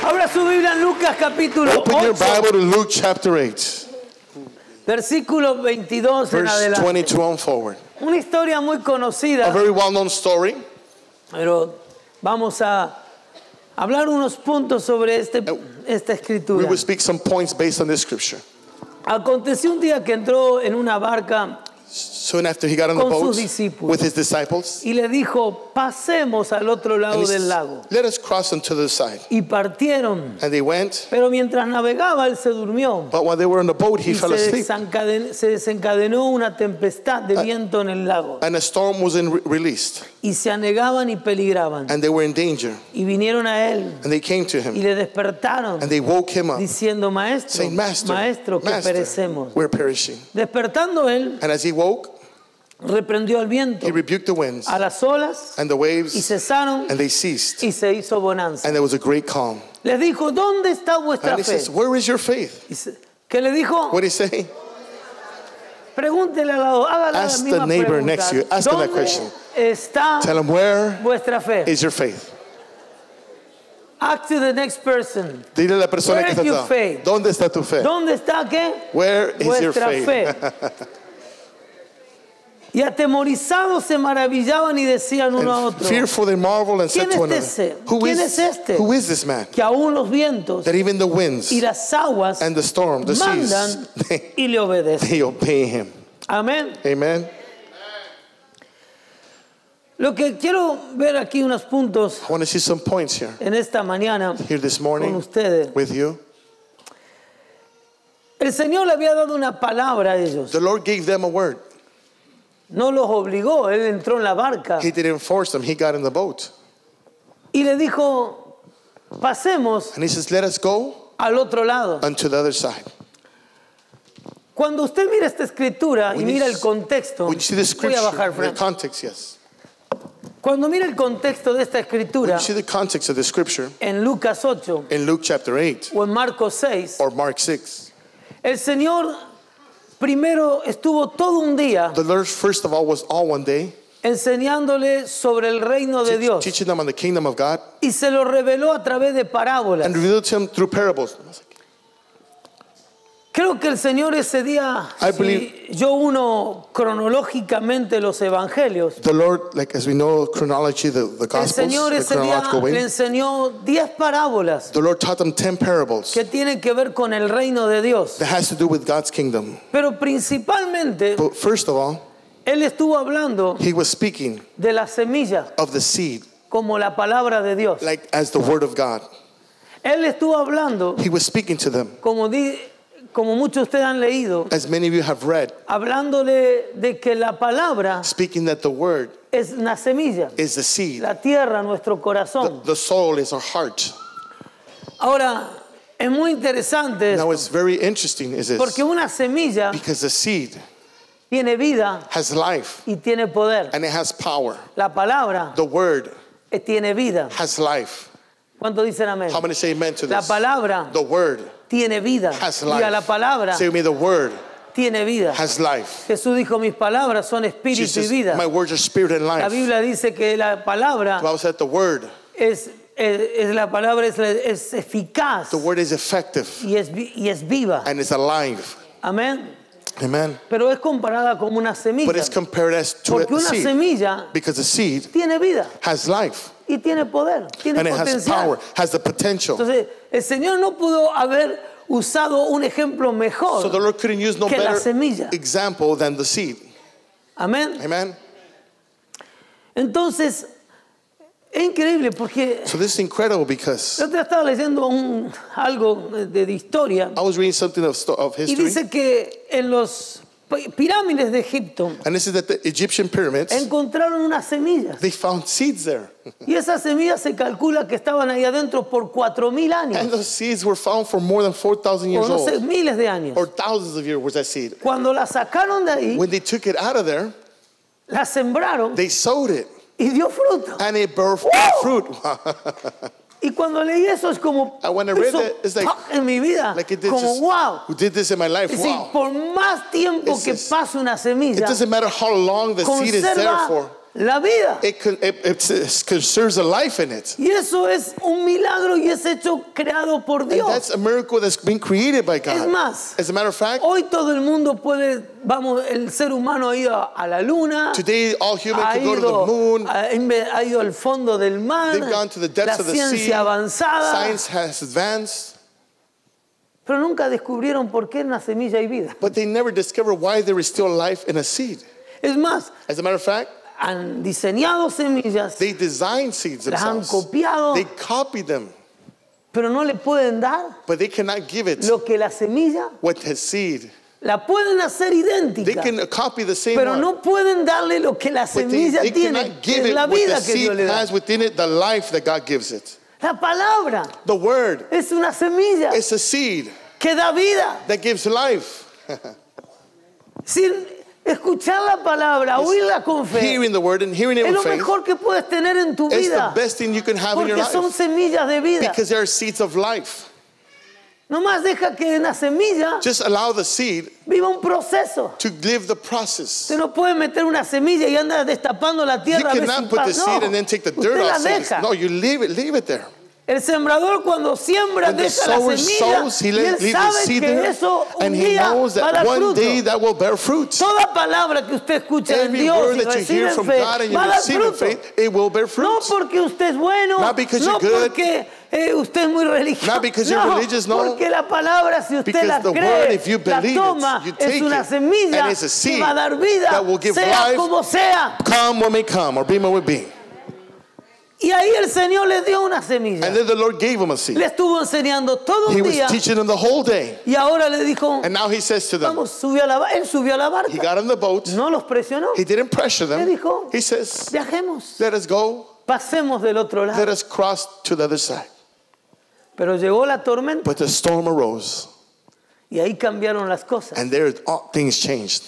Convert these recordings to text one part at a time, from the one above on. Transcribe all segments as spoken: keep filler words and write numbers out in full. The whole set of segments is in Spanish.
Abra su Biblia en Lucas capítulo Open your ocho, Bible to Luke chapter eight, versículo veintidós en verse adelante. twenty-two on forward. Una historia muy A conocida, very well-known story. pero vamos a hablar unos puntos sobre este, esta We escritura. will speak some points based on this scripture. Aconteció un día que entró en una barca Soon after he got on the Con boat sus discípulos. with his disciples, y le dijo, pasemos al otro and lado he del says, lago. let us cross onto the side. Y partieron, And they went, pero mientras navegaba él se durmió. but while they were on the boat, he Y fell se asleep. desencaden- se desencadenó una tempestad de viento en el lago. And a storm was in re- released, Y se anegaban y peligraban. and they were in danger. Y vinieron a él And they came to y him, le despertaron and they woke him up, diciendo, maestro, saying, Master, maestro, que Master, perecemos. we're perishing. Despertando él, And as he woke, reprendió al viento, he rebuked the winds a las olas, and the y waves, cesaron, and they ceased. y se hizo bonanza. And there was a great calm. Les dijo, ¿dónde está vuestra And he fe? says, where is your faith? Y se- ¿Qué le dijo? What did he say? Pregúntele al lado, hágale la Ask the misma neighbor pregunta. next to you, ask him that ¿Dónde question. está Tell him, where vuestra fe? is your faith? Ask to the next person. Dile a la persona Where que is está your atrás, faith? ¿dónde está tu fe? ¿Dónde está qué? Where is your Vuestra faith? fe. Y atemorizados se maravillaban y decían uno a And otro, fearful they marveled and said ¿Quién to es one ese? another, who ¿Quién is, es este? who is this man? que aún los vientos That even the winds y las aguas and the storm, the seas, mandan they, y le obedecen. they obey him. Amén. Amen. Lo que quiero ver aquí unos puntos I want to see some points here. en esta mañana Here this con morning ustedes. with you. El Señor le había dado una palabra a ellos. The Lord gave them a word. No los obligó, Él entró en la barca He didn't force them. He got in the boat. y le dijo, pasemos And he says, let us go al otro lado. unto the other side. Cuando usted mira esta escritura y When you mira el s- contexto, When you see the voy a bajar, scripture, the Frank. context, yes. Cuando mira el contexto de esta When escritura you see the context of the scripture en Lucas ocho in Luke chapter eight o en Marcos seis, or Mark six, el Señor primero estuvo todo un día the Lord first of all was all one day enseñándole sobre el reino de teach- Dios teaching them on the kingdom of God y se lo reveló a través de parábolas. and revealed to them through parables. Creo que el Señor ese día, I si believe- yo uno cronológicamente los evangelios, The Lord, like as we know chronology, the, the el Gospels, Señor the ese día chronological le way, enseñó diez parábolas the Lord taught them ten parables que tienen que ver con el reino de Dios. that has to do with God's kingdom. Pero principalmente, But first of all, Él estuvo hablando he was speaking de la semilla of the seed, como la palabra de Dios. like as the word of God. Él estuvo hablando, He was speaking to them, como, di- como muchos de ustedes han leído, as many of you have read, hablándole de que la palabra speaking that the word es una semilla, is the seed. la tierra, nuestro The, corazón. the soul is our heart. Ahora, es muy interesante Now esto, what's very interesting is this, porque una semilla because the seed tiene vida has life y tiene poder. and it has power. La palabra The word eh, tiene vida. has life. ¿Cuántos dicen amén? How many say amen to La this? palabra The word tiene vida. has Diga, la life. palabra Say with me, the word tiene vida. has life. Jesús dijo, mis palabras son espíritu y Jesus, vida. my words are spirit and La life. The Biblia dice que la palabra Bible said the word, es, es, es la palabra es, es eficaz the word is effective y es, vi- y es viva. and it's alive. Amén. Amen. Pero es comparada como una semilla. But it's compared as to Porque a una seed semilla because the seed tiene vida has life y tiene poder, tiene and it has potencial. power, has the potential. Entonces, el Señor no pudo haber usado un ejemplo mejor So the Lord couldn't use no que la better semilla. example than the seed. Amén. Amen. Entonces, es increíble porque So this is incredible because yo te estaba leyendo un, algo de, de historia I was reading something of, sto- of y history, dice que en los pi- pirámides de Egipto and this is that the Egyptian pyramids, encontraron unas semillas they found seeds there. y esas semillas se calcula que estaban ahí adentro por cuatro mil And años those seeds were found for more than four thousand o years no sé, old, miles de años. or thousands of years was that seed. Cuando la sacaron de ahí, When they took it out of there, la sembraron they sowed it, y dio fruto. and it bore Wow. fruit. Y cuando leí eso es como And when I read hizo that, it's like- ¡pac! en mi vida, Like it did como just, wow. who did this in my life? Es decir, Wow. por más tiempo It's que just- pase una It semilla, doesn't matter how long the seed is there conserva for. la vida. it, con- it, it, it conserves a life in it. Y eso es un milagro y es hecho creado por And Dios. that's a miracle that's been created by Es God. más, As a matter of fact, hoy todo el mundo puede, vamos, el ser humano ha ido a, a la luna, today all humans ha can go to the ido, moon. ha, inve- ha ido al fondo del mar, They've gone to the depths la of the sea. ciencia avanzada, Science has advanced. pero nunca descubrieron por qué en la semilla hay vida. But they never discover why there is still life in a seed. Es más, As a matter of fact, han diseñado semillas, they design seeds las han themselves. copiado, They copy them, pero no le pueden dar but they cannot give it lo que la semilla, what has seed. la pueden hacer They idéntica, can copy the same pero one, no pueden darle lo que la but they, semilla they tiene, cannot que give es it la what the vida que seed Dios le da. has within it, the life that God gives it. La palabra The word es una semilla is a seed que da vida. that gives life. Sin escuchar la palabra, oírla con fe, Hearing the word and hearing it es with lo faith mejor que puedes tener en tu is the vida, best thing you can have in your porque son life, semillas de vida. because there are seeds of life. Nomás deja que en la semilla Just allow the seed viva un proceso. to live the process. Usted no puede meter una semilla y anda destapando la You tierra a ver si cannot put the pasa. seed No, and then take the usted dirt la off. seeds. deja. No, you leave it, leave it there. El sembrador cuando siembra When the deja la sower semilla sows, he y le- él leaves the sabe seed que there, eso un and he día knows va a that dar one fruto. day that will bear fruit. Toda palabra que usted escucha en Every Dios word y that you recibe hear en from fe God and you va a dar receive in fruto. faith, it will bear No fruit. porque usted es bueno, Not because no you're good. porque eh, usted es muy religioso, Not because you're no, religious, no. porque la palabra si usted Because la the cree, word, if you la believe it, toma, you es take una it, semilla and it's a que seed va a dar vida, that will give sea life. como sea. Come when may come, or be when we be. Y ahí el Señor le dio una semilla. And then the Lord gave him a seed. Le estuvo enseñando todo He un was día teaching them the whole day. y ahora le dijo, And now he says to them, vamos, subió a la, ba- él subió a la he barca, got on the boat. no los presionó, He didn't pressure le them. dijo, He says, viajemos, let us go. pasemos del otro lado. Let us cross to the other side. Pero llegó la tormenta But the storm arose. y ahí cambiaron las cosas. And there all things changed.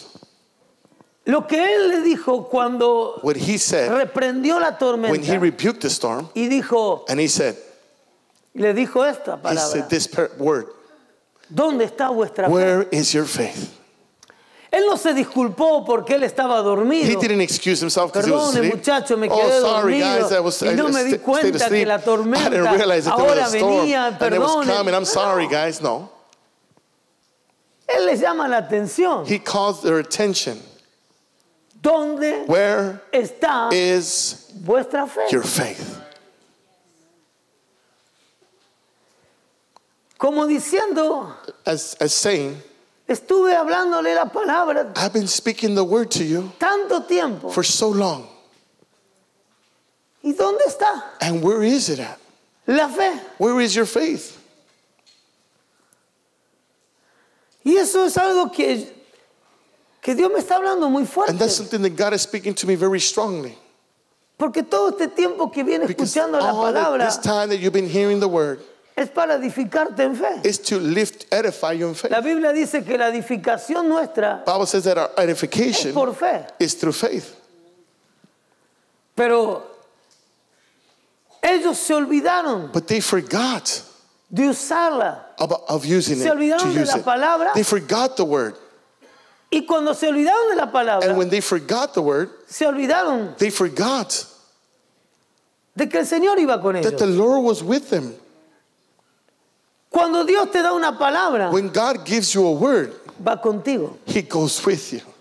Lo que él le dijo cuando What he said, reprendió la when he tormenta rebuked the storm, y dijo, and he said, le dijo esta he palabra, said this per- word, ¿dónde está vuestra fe? where is your faith? Él no se disculpó porque él estaba He dormido. didn't excuse himself because he was Perdone asleep. muchacho, me Oh, quedé sorry dormido guys, I was y I no me di st- stayed cuenta que asleep. la I didn't tormenta realize that there ahora was a storm venía, and it was perdone. coming. I'm sorry No. guys. No. Él les llama la atención. He calls their attention. ¿Dónde Where está is vuestra fe? your faith? Como diciendo, As, as saying, estuve hablándole la palabra I've been speaking the word to you tanto tiempo. for so long. ¿Y dónde está And where is it at? la fe? Where is your faith? Y eso es algo que, que Dios me está hablando muy And fuerte. that's something that God is speaking to me very strongly. Porque todo este tiempo que viene Because escuchando la all that, palabra this time that you've been hearing the word es para edificarte en fe. is to lift, edify you in faith. La Biblia dice que la edificación nuestra Bible says that our es edification por fe. is through faith. Pero ellos se olvidaron But they forgot de usarla. about, of using Se it, to olvidaron de use la it. palabra. They forgot the word. Y cuando se olvidaron de la palabra, And when they forgot the word, se olvidaron they forgot de que el Señor iba con that the ellos. Lord was with them. Cuando Dios te da una palabra, When God gives you a word, va contigo. He goes with you.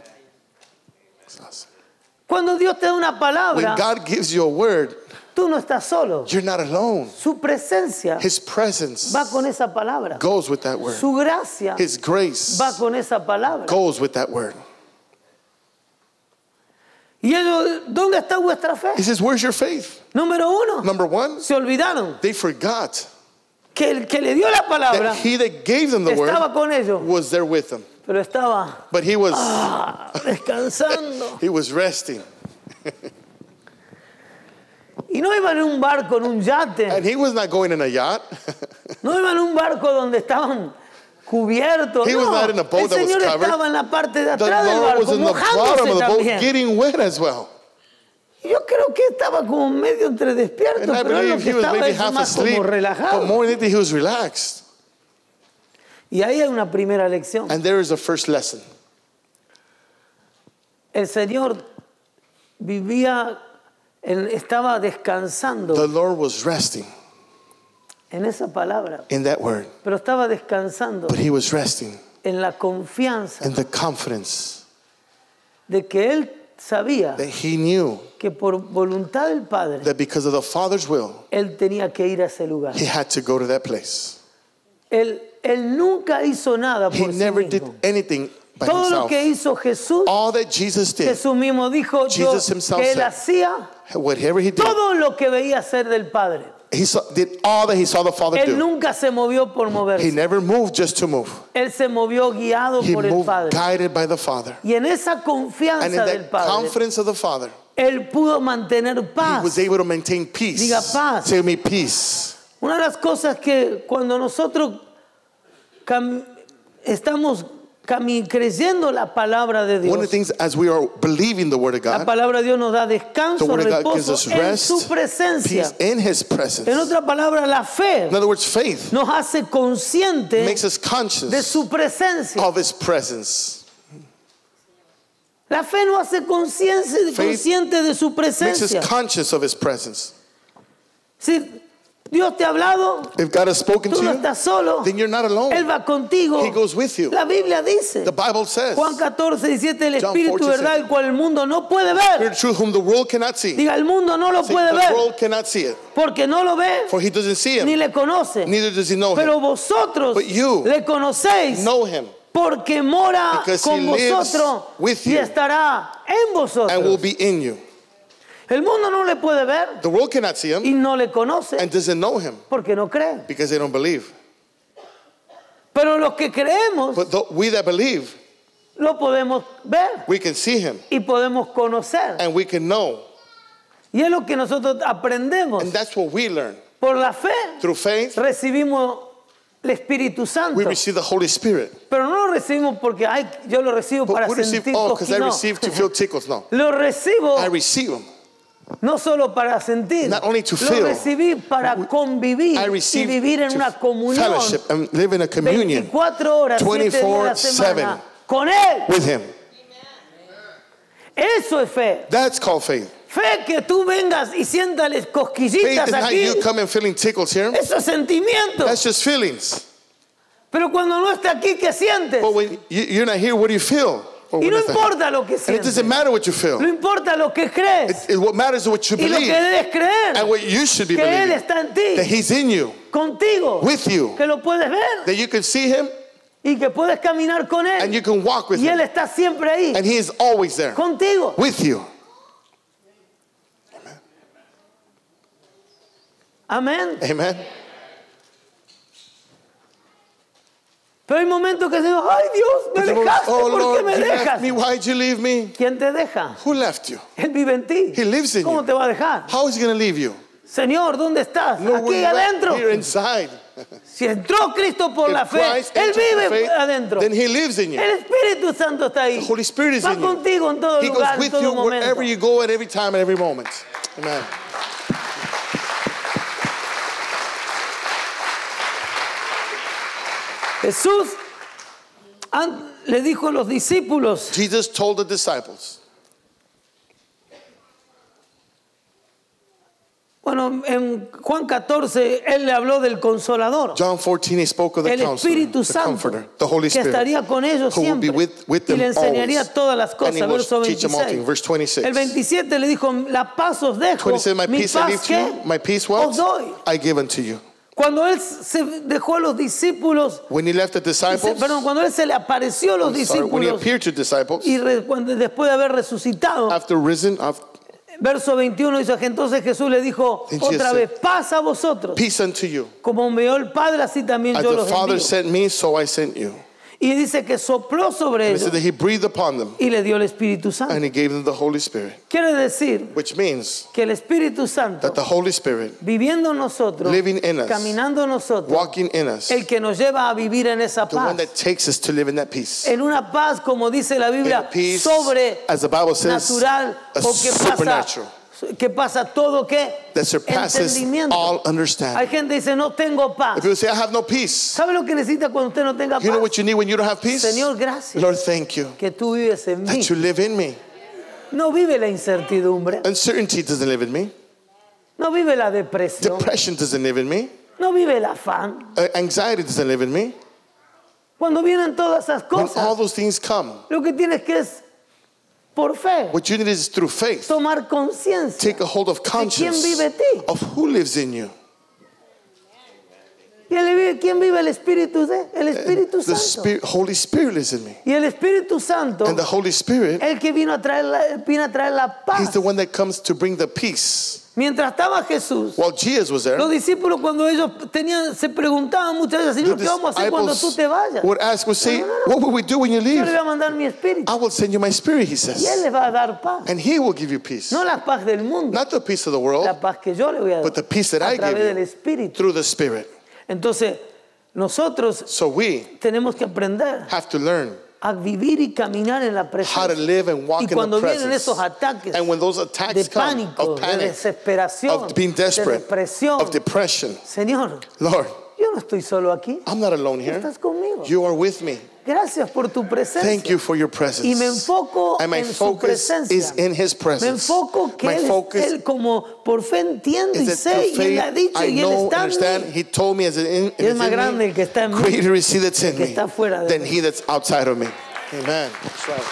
Cuando Dios te da una When palabra, God gives you a word, tú no estás solo. you're not alone. Su presencia His presence va con esa palabra. goes with that word. Su gracia His grace va con esa palabra. goes with that word. Y ellos, ¿dónde está vuestra fe? He says, where's your faith? Número uno, Number one, se olvidaron they forgot que el que le dio la palabra that he that gave them the word estaba con ellos, was there with them. pero estaba But he was ah, descansando. he was resting. Y no iban en un barco, en un yate. And he was not going in a yacht. No iban en un barco donde estaban cubiertos. He was No, not in a boat el that was Señor covered. estaba en la parte de The atrás del Lord was barco, in the bottom mojándose of the boat también. getting wet as well. Y yo creo que estaba como medio entre despierto, And I pero él lo believe que he was estaba maybe es half más como asleep, but relajado. more than anything, he was relaxed. Y ahí hay una primera lección. And there is a first lesson. El Señor vivía, en- estaba descansando The Lord was resting en esa palabra, in that word. pero estaba descansando But he was resting en la confianza in the confidence de que él sabía that he knew que por voluntad del Padre, that because of the Father's will, él tenía que ir a ese lugar. he had to go to that place. Él, él nunca hizo nada He por sí never did mismo. anything by Todo lo himself. que hizo Jesús, All that Jesus did, Jesús mismo dijo yo, Jesus himself que él said, hacía whatever he did, todo lo que veía hacer del Padre. he saw, did all that he saw the Father Él do. nunca se movió por He moverse. never moved just to move. Él se movió guiado He por el moved Padre. guided by the Father. Y en esa And in confianza del that Padre, confidence of the Father, él pudo mantener he paz. was able to maintain peace. Diga paz. Say me peace. Una de las cosas que cuando nosotros cam- estamos cami- creyendo la palabra de One of the Dios, things as we are believing the Word of la God, palabra de Dios nos da the descanso, Word of God gives reposo us en su rest, presencia. peace in His presence. En otra palabra, la fe In other words, faith nos hace conscientes makes us de conscious su presencia. of His presence. La fe nos hace consciente, Faith consciente de su Makes us presencia. conscious of His presence. Si Dios te ha hablado, If God has spoken tú to no you, estás solo. then you're not alone. Él va contigo. He goes with you. La Biblia dice, The Bible says, Juan catorce, diecisiete, el John Espíritu fourteen, verdad, el cual el mundo no puede ver. Spirit of truth whom the world cannot see. Diga, el mundo no lo See, puede the ver world cannot see it, porque no lo ve for he doesn't see ni Him, le conoce. neither does he know Pero Him. vosotros But you le conocéis Know Him, porque mora because con he lives vosotros with y you estará en and will vosotros. be in you. El mundo no le puede ver The world cannot see Him y no le conoce and doesn't know Him porque no cree. because they don't believe. Pero los que creemos But th- we that believe, lo podemos ver we can see Him y podemos conocer. and we can know. Y es lo que nosotros aprendemos. And that's what we learn. Por la fe Through faith, recibimos el Espíritu Santo. we receive the Holy Spirit. Pero no lo recibimos porque ay, yo lo recibo But para we receive, sentir oh, because I coquino. receive to feel tickles. No. Lo recibo I receive them. no solo para sentir, Not only to lo feel. recibí para convivir I y receive vivir en to una comunión fellowship and live in a communion veinticuatro horas, siete días a la semana twenty-four seven con Él. with Him. Eso es fe. That's called faith. Fe que tú vengas y siéntales Faith cosquillitas is not aquí. you coming feeling tickles here. Eso es sentimiento. That's just feelings. Pero cuando no está aquí, ¿qué sientes? But when you, you're not here, what do you feel? Or Y what no is that? importa lo que And it sientes. doesn't matter what you feel. No importa lo que crees. It, it- what matters is what you Y lo que believe debes creer. and what you should be Que Él believing. está en ti. That He's in you, Contigo. with you, Que lo puedes ver. that you can see Him Y que puedes caminar con Él. and you can walk with Y Él Him. está siempre ahí. And He is always there Contigo. with you. Amén. Amen. Pero hay momentos que decimos, ay Dios, me But the Lord, dejaste, oh ¿por qué Lord, me you dejas? left me. Why'd you leave me? ¿Quién te deja? Who left you? Él vive en ti. He lives in ¿Cómo you. te va a dejar? How is He going to leave you? Señor, ¿dónde estás? Lord, Aquí where you at? adentro. Here inside. Si entró Cristo por la If fe, Christ Él entered through vive faith, adentro. then He lives in you. El Espíritu Santo está ahí. The Holy Spirit is Va in you. contigo en todo He lugar, goes en with you todo wherever momento. you go at every time and every moment. Amen. Jesús an- le dijo a los discípulos, Jesus told the disciples, bueno, en Juan catorce, Él le habló del Consolador, John fourteen, He spoke of the el counselor, Espíritu the Santo, comforter, the Holy que Spirit, estaría con ellos who will be siempre with, with y them le enseñaría always. todas las And cosas. He will Verso teach them all things. veintiséis. Verse twenty-six. El veintisiete le dijo, la paz os dejo, twenty-seven, my mi peace I paz leave to que you, my peace os what? doy. I give unto you. Cuando Él se dejó a los discípulos, When He left the se- disciples, perdón, cuando Él se le apareció a los I'm sorry, when He discípulos appeared to disciples, y re- cuando- después de haber resucitado, after risen, after, verso veintiuno dice, entonces Jesús le dijo And Jesus otra said, vez, paz a vosotros. peace unto you. Como me envió el Padre, así también As yo the los Father envío. sent me, so I sent you. Y dice que sopló sobre And He ellos said that He breathed upon them y le dio el Espíritu and Santo. He gave them the Holy Spirit, Quiere decir which means que el Espíritu Santo, that the Holy Spirit, viviendo en nosotros, living in us, caminando en nosotros, walking in us, el que nos lleva a vivir en esa the one paz. that takes us to live in that peace. En una paz, como dice la In Biblia, a peace, sobre as the Bible says, natural a o que pasa, supernatural, que pasa todo que that surpasses entendimiento. all Hay understanding. gente que dice, no tengo paz. If people say, I have no peace, ¿Sabe lo que necesita cuando usted no tenga you know paz? what you need when you don't have peace? Señor, gracias Lord, thank you que tú vives en mí. that you live in me. no vive la incertidumbre, Uncertainty doesn't live in me. no vive la depresión, Depression doesn't live in me. no vive el afán. Uh, Anxiety doesn't live in me. Cuando vienen todas esas When all cosas, those things come, lo que tienes que es, por fe, what you need is through faith. tomar conciencia Take a hold of de quién conscience vive ti. of who lives in you. ¿Y el- quién vive el Espíritu de? El Espíritu The Santo. Spirit, Holy Spirit lives in me. Y el Espíritu Santo, And the Holy Spirit, el que vino a traer la, vino a traer la He's paz. the one that comes to bring the peace. Mientras estaba Jesús, While Jesus was there, los discípulos cuando ellos tenían, se preguntaban muchas veces, the Señor, ¿qué vamos a hacer cuando tú te vayas? would ask, would say, No, no, no. what will we do when you Yo leave? le voy a mandar mi Espíritu I will send you my Spirit, He y Él says. les va a dar paz. And He will give you peace. No la paz del mundo, Not the peace of the world, la paz que yo le voy a but the dar peace that a I través give del you Espíritu. through the Spirit. Entonces, nosotros So we tenemos que aprender have to learn a vivir y caminar en la how to presencia. live and walk Y in the cuando vienen presence. esos ataques And when those de attacks come pánico, of de panic, desesperación, of being de desperate, depresión, of depression, Señor, Lord, yo no estoy solo aquí, I'm not alone tú here. estás conmigo. You are with me. Gracias por tu presencia. Thank you for your Y me presence. enfoco And my en su focus presencia. is in His Me presence. enfoco que My él, focus él como por fe entiendo y is that sé through y él ha faith dicho I y él know, está en understand. mí. He told me as it in, Y es is más in grande me, el que está en mí greater is He that's in que me está fuera de than mí. He that's outside of me. Amen. That's right.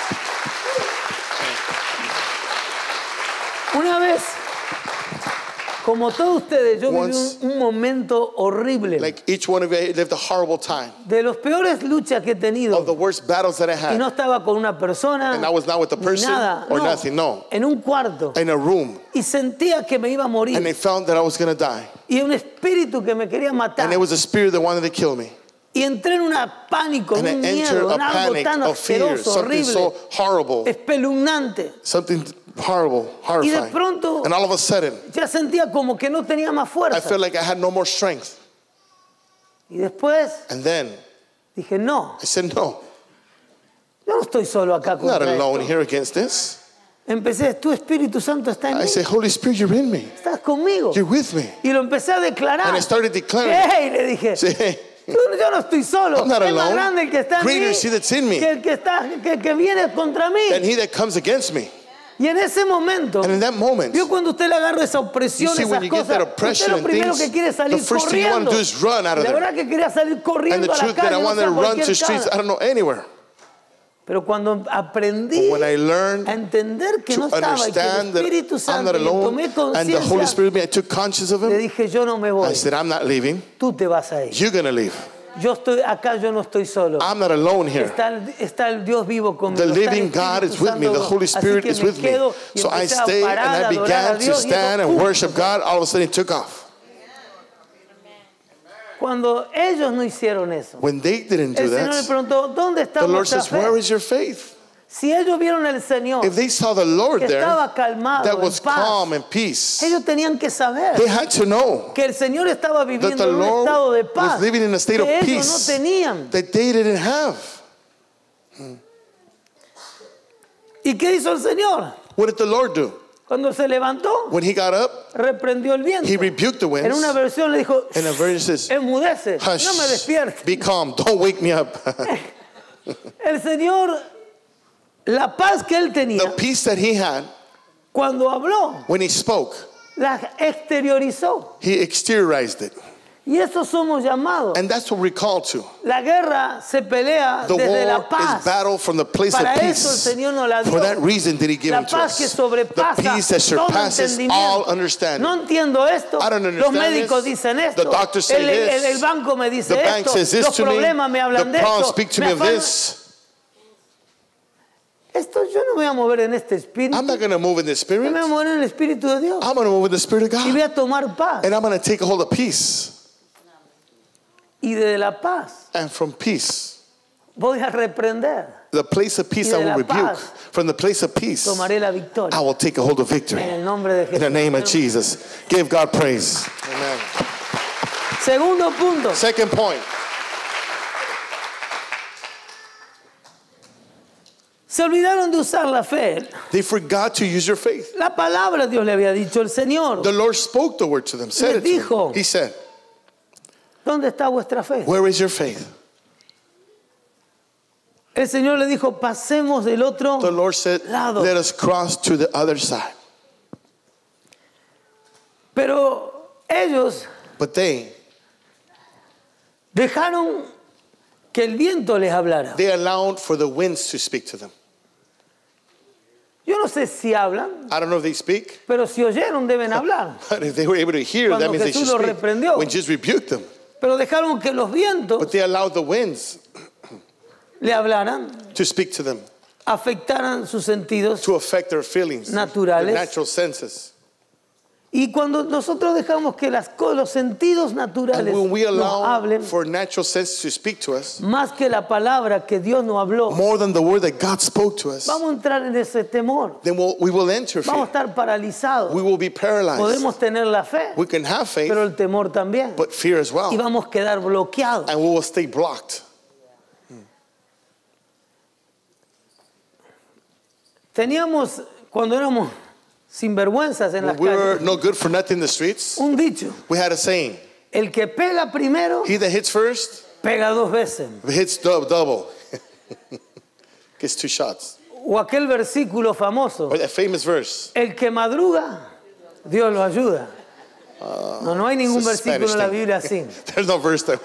Una vez, como todos ustedes, yo viví Once- un, un momento horrible. Like each one of you lived a horrible time. De las peores luchas que he tenido. Of the worst battles that I Y had. no estaba con una persona. And I was not with a ni person nada, or no, nothing, no. En un cuarto. In a room. Y sentía que me iba a morir. And they found that I was going to die. Y un espíritu que me quería matar. And it was a spirit that wanted to kill me. Y entré en una pánico, en And un I entered miedo, a en algo panic tan of fear. asqueroso, Something horrible, so horrible. espeluznante. Something horrible, Y de horrifying. pronto And all of a sudden, ya sentía como que no tenía más I fuerza. felt like I had no more strength. Y después And then dije, no, I said, no, yo no estoy solo acá I'm not contra alone esto. here against this. Empecé, tu Espíritu Santo está en I mí, said, Holy Spirit, you're in me. estás conmigo. You're with me. Y lo empecé a declarar. And I started declaring. Hey, le dije, Say, hey, tú- yo no estoy solo. I'm not Es más alone. grande el que está en Greater mí is He that's in me que el que, está, que, que viene contra mí. than he that comes against me. Y en ese momento, And in that moment, vio cuando usted le agarra esa you opresión, see, when esas you get cosas, that usted oppression lo and primero things, que quiere es salir the first thing you want corriendo. to do is run out of La there. verdad que quería salir And corriendo the a la truth that calle, I no wanted sé, to a run cualquier to streets, I cara. don't know, anywhere. Pero cuando aprendí But when I learned a entender que to no estaba y que el understand that Espíritu I'm Santo, not y alone, tomé and the Holy conciencia, Spirit, I took conscience of le Him, dije, yo no me voy, I said, I'm not leaving. tú te vas a ir. You're going to leave. Yo estoy acá, yo no estoy solo. I'm not alone here. Está el, está el Dios vivo conmigo. The está el living God Espíritu is with me. The Santo. Holy Así Spirit que is me with me. quedo y So I empecé a stayed and parar, I a adorar a began to Dios, y stand eso, and ¡pum! worship God. All of a sudden it took off. Cuando ellos no hicieron eso, When they didn't do el Señor le that, preguntó, ¿dónde está the Lord vuestra says, where fe? is your faith? Si ellos vieron al Señor If they saw the Lord que there, estaba calmado, that en was paz, calm and peace, ellos tenían que saber they had to know que el Señor estaba that viviendo the en un estado Lord de paz was living in a state que of ellos peace no tenían. that they didn't have. ¿Y qué hizo el Señor? What did the Lord do? Cuando se levantó, When he got up, reprendió el viento. he rebuked the En winds. una versión le dijo, And a version says, enmudece, hush, no me despiertes. be calm, don't wake me up. El Señor, la paz que él tenía, The peace that he had cuando habló, when he spoke, la exteriorizó. he exteriorized it. Y eso somos llamados. And that's what we're called to. La guerra se pelea The desde la war paz. is battle from the place Para of eso el peace. Señor nos la dio. For that reason did he give La him to paz que us. sobrepasa The peace that todo surpasses entendimiento. all understanding. No entiendo esto. I don't Los understand médicos this. dicen esto. The doctors say el, el- this. el banco me dice The bank esto. says this Los to me. problemas me hablan The de problems esto. speak to Me me of afanan- this. Esto yo no me voy a mover en este espíritu. I'm not going to move in the Yo spirit. me voy a mover en el espíritu de Dios. I'm going to move in the spirit of Y God. voy a tomar paz. And I'm going to take a hold of peace. Y de la paz And from peace, voy a reprender. the place of peace Y I de will la rebuke. paz From the place of peace, Tomaré la victoria. I will take a hold of victory. En el nombre de In Jesús. the name of Jesus. Give God praise. Amen. Segundo punto. Second point. Se olvidaron de usar la fe. They forgot to use your faith. La palabra Dios le había dicho el Señor. The Lord spoke the word to them. Said it to them. dijo. He said, ¿Dónde está vuestra fe? where is your faith? El Señor le dijo, pasemos del otro The Lord said, lado. let us cross to the other side. Pero ellos But they, dejaron que el viento les hablara. they allowed for the winds to speak to them. Yo no sé si hablan, I don't know if they speak, pero si oyeron deben hablar. but if they were able to hear, Cuando that means they Jesús should los speak. reprendió. When Jesus rebuked them. Pero dejaron que los vientos But they allowed the winds le hablaran, to speak to them, afectaran sus sentidos. to affect their feelings, Naturales. their natural senses. Y cuando nosotros dejamos que las, co- los sentidos naturales And when we nos allow hablen, for natural senses to speak to us, más que la palabra que Dios nos habló, more than the word that God spoke to us, vamos a entrar en ese temor. then we'll, we will enter Vamos a fear. estar paralizados. We will be paralyzed. Podemos tener la fe, We can have faith, pero el temor también. but fear as Y well. vamos a quedar bloqueados. And we will stay blocked. Teníamos, cuando éramos sinvergüenzas en las We were calles, no good for nothing in the streets. un dicho: We had a saying, el que pega primero, he that hits first, pega dos veces. hits dou- double. Gets two shots. O aquel versículo famoso: Or that famous verse. el que madruga, Dios lo ayuda. No, no hay ningún It's a versículo Spanish en la thing. Biblia así. There's no verse there.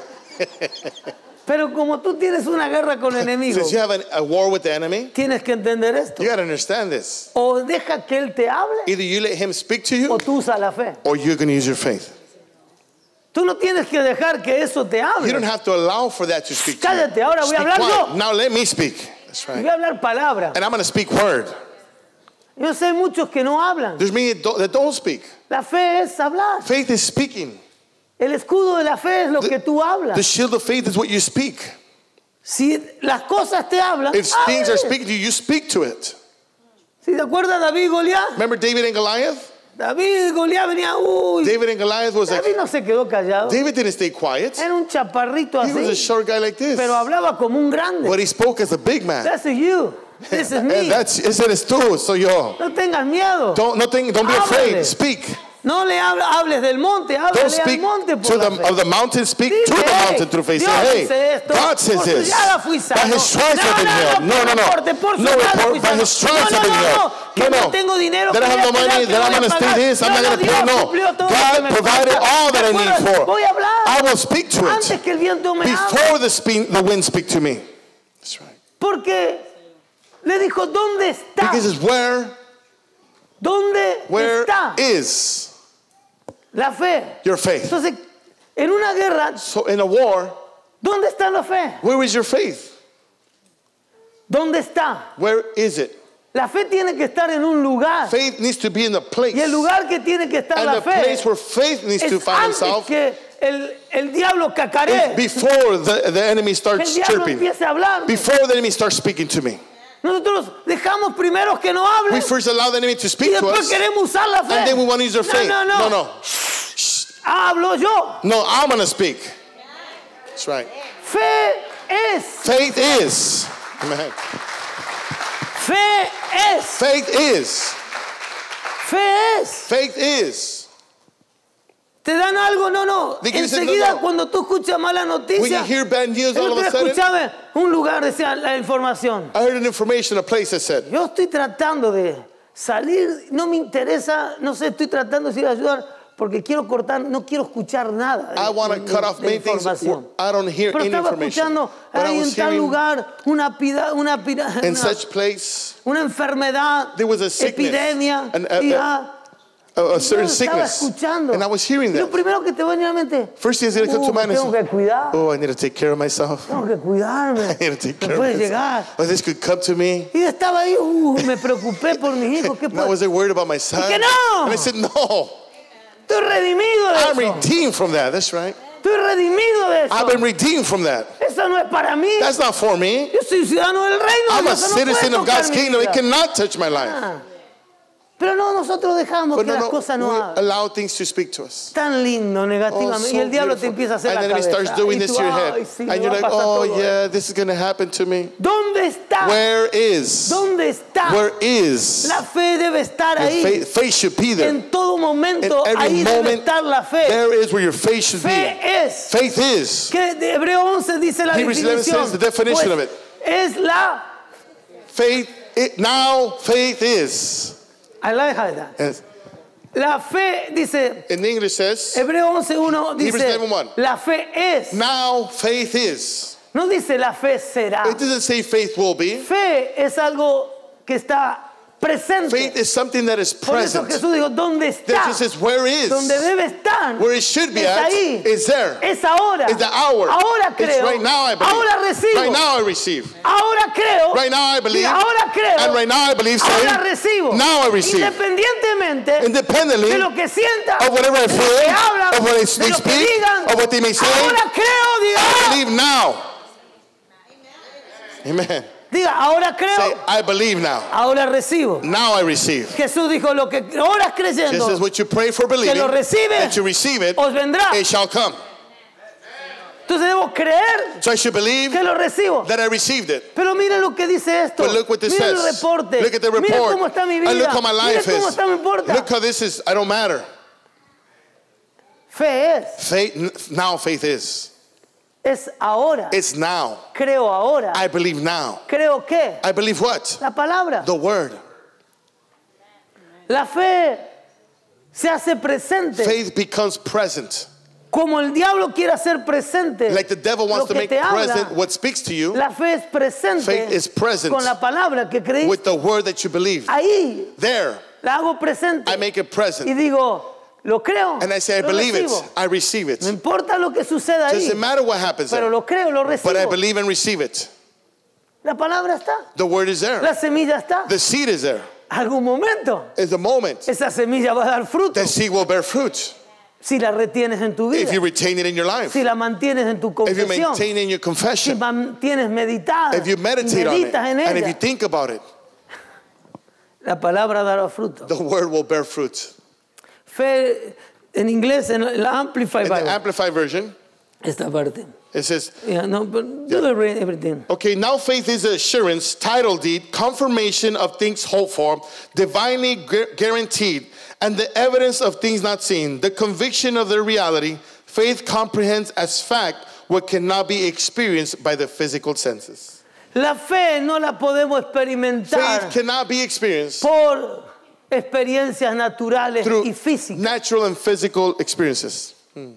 Pero como tú tienes una guerra con el enemigo, Since you have an, a war with the enemy, tienes que entender esto. you got to understand this. O deja que Él te hable, Either you let him speak to o you, tú usa la fe. or you're going to use your faith. Tú no tienes que dejar que eso te You don't hable. have to allow for that to speak to you. Cállate, ahora voy a Speak hablar quiet. yo. Now let me speak. That's Voy right. a hablar palabra. And I'm going to speak word. Yo sé muchos que no hablan. There's many that don't, that don't speak. La fe es hablar. Faith is speaking. El escudo de la fe es lo que tú The hablas. shield of faith is what you speak. Si las cosas te hablan, If things are hable. speaking to you, you speak to it. Si te acuerdas David y Goliat, Remember David and Goliath? David y Goliat venía, uy, David and Goliath was like, David no se quedó callado. David didn't stay quiet. Era un chaparrito He was a así, short guy like this. pero hablaba como un grande. But he spoke as a big man. That's you. This is And me. that's, ese eres tú, soy yo. No tengas miedo. Don't, no think, don't be Háblale. afraid. Speak. No le habla- hables del monte, Don't háblale al speak monte to por la the, fe. of the mountain. Speak Dile, to the "Hey, mountain through faith. Dios Say, dice hey, esto, God says por su this. llaga fui By sano. his stripes No, I've been no, healed. no, No, no, por no. reporte, por su No llaga report. fui By sano. his stripes No, I've been no, healed. no, que No, no no. tengo dinero, That I que have voy no a pagar, money, que that voy I'm a going to pagar. stay this, I'm No, not no, going to pay. Dios No. suplió todo lo que God me provided falta. all that I ¿Te need acuerdas? for. Voy a hablar I will speak to antes it que el viento me hable. before the, spe- the wind speak to me. That's right. Porque le dijo, ¿dónde está? Because it's where, ¿Dónde where está is la fe? your faith? Entonces, en una guerra, So in a war, ¿dónde está la fe? where is your faith? ¿Dónde está? Where is it? La fe tiene que estar en un lugar. Faith needs to be in the place. Y el lugar que tiene que estar And la the fe place where faith needs to es find antes himself que el, el diablo is cacaree. before the, the enemy Que starts el diablo chirping. empiece a hablar. Before the enemy starts speaking to me. Nosotros dejamos primero que no hable We first allow the enemy to y speak to después us. queremos usar la fe. And then we want to use our faith. No, no, no. No, no. Hablo yo. No, I'm going to speak. That's right. Fe es. Faith is. Amen. Fe es. Faith is. Fe es. Faith is. ¿Te dan algo? No, no. They give you something, Enseguida no, no. cuando tú escuchas mala When you noticia, hear bad news el all of otro a sudden, escuchaba un lugar, decía la información. I heard an information, a place that said, Yo estoy tratando de salir, no me interesa, no sé, estoy tratando de ir a ayudar porque quiero cortar, no quiero escuchar nada de, I want to de- cut off de many things. información. I don't hear Pero any estaba information. escuchando, But I hay was en tal hearing lugar una, pida, una, pira- in una, such place una enfermedad, there was a sickness, epidemia, an- a- y a- ah, a, a yo certain estaba sickness. escuchando. And I was hearing Y lo that. primero que te va a venir a la mente, First thing is going to come uh, to mind me is, tengo que cuidar, oh, I need to take care of myself. tengo que cuidarme, I need to take me care puede of llegar. myself. Oh, this could come to me. Y yo estaba ahí, uh, me preocupé por mis hijos, ¿qué And I puede? was there worried about my son. que no. And I said, no, Estoy redimido de I'm eso. redeemed from that. That's right. Estoy redimido de I've eso. been redeemed from that. Eso no es para mí. That's not for me. Yo soy ciudadano del reino. I'm a eso no puede citizen of tocar God's mi kingdom. It vida. cannot touch my life. Ah. Pero no, nosotros dejamos But que no, las no, cosas no we hablen. allow things to speak to us. Tan lindo, Oh, negativamente. so y el diablo te beautiful. empieza a hacer And la then he cabeza. starts doing Y this tú, to your ay, head. sí, And me you're va a like, pasar oh todo. yeah, this is going to happen to me. ¿Dónde está? Where is? ¿Dónde está? Where is? La fe debe estar Your ahí. faith, faith should be there. En todo momento, In every ahí debe moment, estar la fe. There is where your faith should Fe be. es. Faith is. Que de Hebreo once dice la Hebrews eleven definición. says the definition Pues of it. es la... Faith, it, now faith is. Ahí la deja, deja. Yes. La fe, dice, In English says, Hebreo once uno Hebrews dice, eleven one. la fe es. now faith is. No dice la fe será. It doesn't say faith will be. Fe es algo que está presente. Faith is something that is Por eso present. Jesús dijo, ¿dónde That está? just says where is. Donde debe estar. Where it should be es at ahí. is there. Es ahora. It's the hour. Ahora It's creo. right now I believe. Ahora recibo. Right now I receive. Ahora creo. Right now I believe. Y ahora creo. And right now I believe. Saying, Ahora recibo. now I receive. Independientemente Independently de lo que sienta, of whatever I de lo que feel, hablan, of what they, de they lo que speak, digan. of what they may say. Ahora creo, diga. I believe now. Amen. Diga, ahora creo. Say, I believe now. Ahora recibo. Now I receive. Jesús dijo, lo que oras creyendo, This is what you pray for que believing, lo recibe, that you receive it, os vendrá. it shall come. Entonces debo creer So I should believe que lo recibo. that I received it. Pero miren lo que dice esto. But look what this Miren says. el reporte. Look at the Miren report. cómo está mi vida. And look how my life Miren cómo is. está mi importa. Look how this is. I don't matter. Fe es. Faith, now faith is. Es ahora. It's now. Creo ahora. I believe now. Creo que. I believe what? La palabra. The word. La fe se hace presente. Faith becomes present. Como el diablo quiere hacer presente. Like the devil wants lo to que make te habla. present what speaks to you. La fe es presente. Faith is present con la palabra que creí. with the word that you believe. Ahí There, la hago presente. I make it Y present. digo, lo creo. And I say, I lo believe it. recibo. I receive it. No importa lo que suceda ahí. Doesn't matter what happens Pero there. lo creo, lo recibo. But I believe and receive it. La palabra está. The word is there. La semilla está. The seed is there. Algún momento It's the moment. esa semilla va a dar fruto. That seed will bear fruit. Si la retienes en tu vida. If you retain it in your life. Si la mantienes en tu If you confesión. maintain it in your Si confession. mantienes meditada. If you meditate y on it. meditas en And if ella. you think about it. La palabra dará fruto. The word will bear fruit. Fe en inglés, en la Amplified In the Bible. Amplified version, Esta parte. it says, Yeah, no, but do every- everything. okay, now faith is assurance, title deed, confirmation of things hoped for, divinely gu- guaranteed, and the evidence of things not seen, the conviction of their reality. Faith comprehends as fact what cannot be experienced by the physical senses. La fe no la podemos experimentar Faith cannot be experienced por experiencias naturales through y físicas. natural and physical experiences.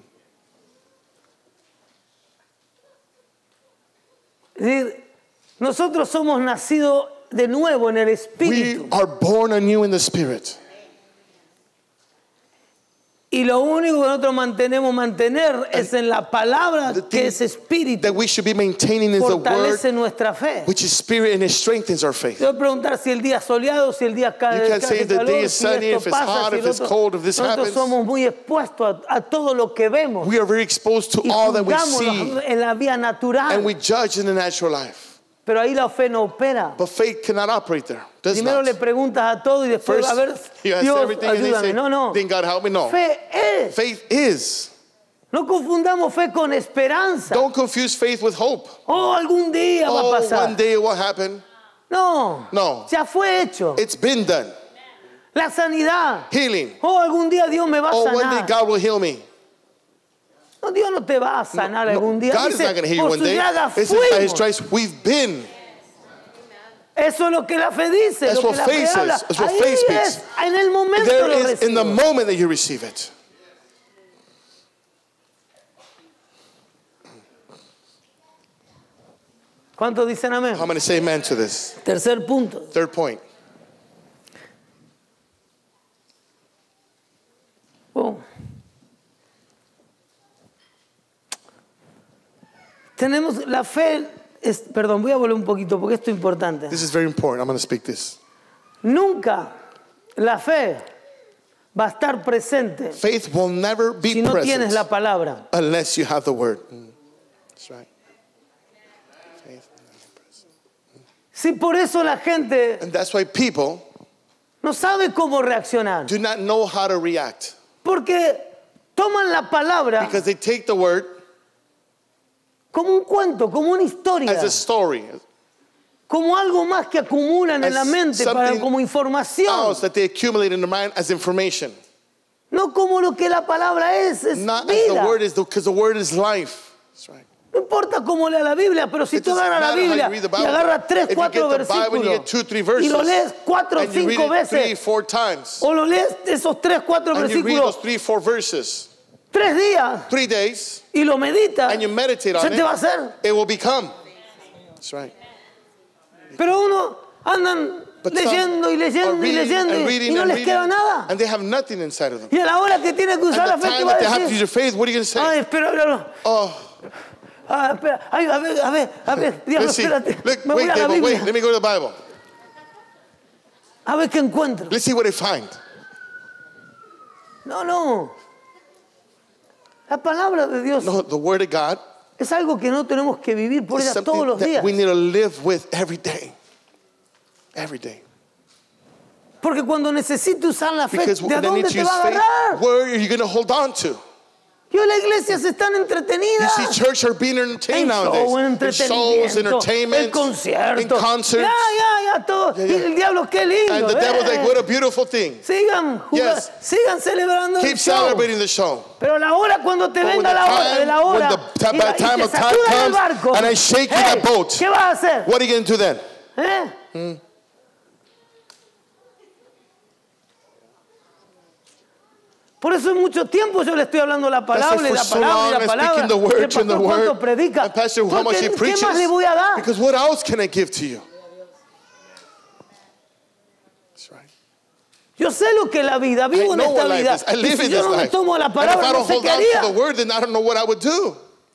Es decir, nosotros somos nacidos de nuevo en el We Espíritu. are born anew in the Spirit. Y lo único que nosotros mantenemos mantener es en la palabra The que thing es Espíritu. that we should be maintaining is the word, Fortalece nuestra fe. which is Spirit, and it strengthens our faith. Yo voy a preguntar si el día es soleado, si el día cae, You can't cae say the calor, day is si sunny, esto if it's pasa, hot, si if lo it's otro. cold, if this Nosotros happens. somos muy expuestos a, a todo lo que vemos We are very exposed to y all that we juzgamos see, en la vía natural. and we judge in the natural life. Pero ahí la fe no opera. But faith cannot operate there. Does Primero not. le preguntas a todo y después, First, a ver, you ask Dios, everything and they ayúdame. say, No, no. then God help me. No. Fe es. Faith is. No confundamos fe con esperanza. Don't confuse faith with hope. Oh, algún día va a Oh, pasar. one day what happened? No. No. Ya fue hecho. It's been done. La sanidad. Healing. Oh, algún día Dios me va a Oh, one day sanar. God will heal me. No, Dios no te va a sanar No, algún día. God is Dice, not going to heal you por one sus day. llagas This is by His fuimos. stripes we've been. Eso es lo que la fe dice, That's lo what que la fe faith habla. says. That's what Ahí faith es, speaks. en el momento There lo is in the recibo. moment that you receive it. ¿Cuántos dicen amén? I'm going to say amen to this. Tercer punto. Third point. Oh. Tenemos la fe, es, perdón, voy a volver un poquito porque esto es importante. This is very important. I'm going to speak this. Nunca la fe va a estar presente Faith will never be si no present tienes la palabra. unless you have the word. Mm. That's right. Faith. Si por eso la gente And that's why people no sabe cómo reaccionar. do not know how to react. Porque toman la palabra Because they take the word como un cuento, como una historia, as a story, como algo más que acumulan en as la mente para, something como información. else that they accumulate in their mind as information. No como lo que la palabra es, es Not as the vida. word is, because the word is life. That's right. No No importa cómo lea la Biblia, pero si It tú doesn't agarras la matter how Biblia you read the y Bible. agarras tres, If you cuatro get the Bible and you get two, three verses, y lo lees cuatro o and you read cinco it three, veces, four times, o lo lees esos tres, cuatro and you read those versículos three, four verses, tres días three days, y lo meditas, and you meditate on se te va a it, hacer. it will become. That's right. Pero uno andan But some leyendo y are leyendo y reading leyendo and y, reading y no and les queda reading, nada. and they have nothing inside of them. Y a la hora que tienes que usar la And fe, the te time va a that they have to use decir, your faith, what are you going to say? ay, espera, espera, Oh, ah, espera, ay, a ver, a ver, a ver, diablo, let's see. espérate, Look, me voy wait, a la David, wait. Biblia, Let me go to the Bible. a ver qué encuentro. Let's see what I find. No, no. La palabra de Dios No, the Word of God es algo que no tenemos que vivir por is ella todos something los días. that we need to live with every day. Every day. Porque cuando necesite usar la fe, Because ¿de when I need dónde to te use va a faith, agarrar? where are you going to hold on to? Yo la iglesia se están You entretenidas. see, church are being entertained En nowadays. show, en In shows, entretenimiento, entertainment, en conciertos. in concerts. Ya, ya, ya, todo. Yeah, yeah. Y el diablo, qué lindo. And the devil's eh. like, what a beautiful thing. Sigan jugando, Yes. sigan celebrando Keep el show. celebrating the show. Pero la hora cuando te But when venga the la hora time- de la hora when the ti- y, by la- the y time te of time sacudan el comes barco, and I shake you hey, that boat. ¿qué vas a hacer? What are you going to do then? ¿Eh? Por eso en mucho tiempo yo le estoy hablando la That's palabra why y for la so palabra long y la I'm palabra. speaking the Y el word and the pastor cuánto word. predica. And Pastor, how much he Porque, ¿qué preaches? más le voy a dar? Because what else can I give to you? That's right. Yo sé lo que es la vida, vivo I en know esta what life vida. is. I Y live si in yo this no me life. tomo la And if palabra, I no don't sé hold qué on haría. to the word, then I don't know what I would do.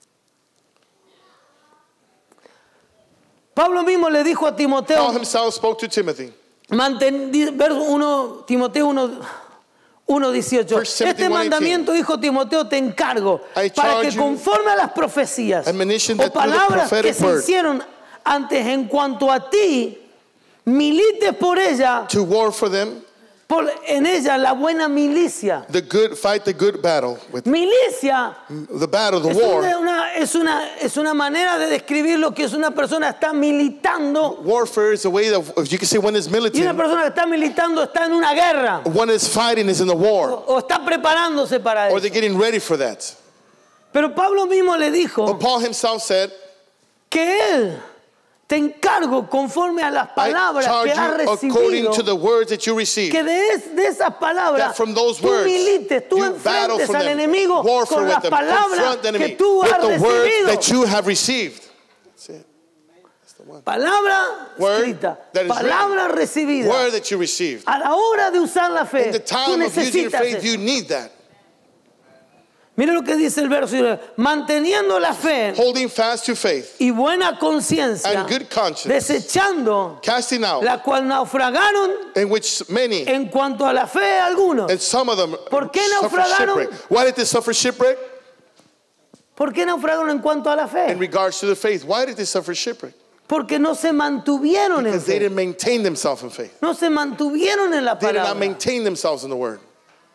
Pablo mismo le dijo a Paul Timoteo, himself spoke to Timothy. manten, verso uno, Timoteo uno, uno dieciocho. First Timothy Este one eighteen. mandamiento, hijo Timoteo, te encargo I para que charge you, conforme a las profecías admonition o that through the palabras que prophetic se word, hicieron antes en cuanto a ti, milites por ella, to war for them, por, en ella la buena milicia. the good fight the good battle with Milicia the battle, the es war. una, una- es, una, es una manera de describir lo que es una persona está militando. Warfare is a way of, if you can say one is Y una militant, persona que está militando está en una guerra one is fighting is in the war, o está preparándose para or eso. they're getting ready for that. Pero Pablo mismo le dijo But Paul himself said, que él te encargo conforme a las I palabras charge que has you according recibido, to the words that you received. que de, es- de esas palabras That from those tú words, milites, tú you battle enfrentes from al them, enemigo warfare con with las them, palabras confront the que enemy tú with has the words recibido. that you have received. That's it. That's the one. Palabra Word escrita, that is palabra recibida. Word that you received. A la hora de usar la fe, In the tú time of using your necesitas faith, eso. you need that. Mira lo que dice el verso, manteniendo la fe Holding fast to faith y buena conciencia, and good conscience, desechando casting out, la cual naufragaron in which many, en cuanto a la fe algunos. and some of them ¿Por qué suffer naufragaron? shipwreck. Why did they suffer shipwreck? ¿Por qué naufragaron en cuanto a la In fe? regards to the faith, why did they suffer shipwreck? Porque no se mantuvieron en Because they fe. didn't maintain themselves in faith. No se mantuvieron en la They did not palabra. maintain themselves in the word.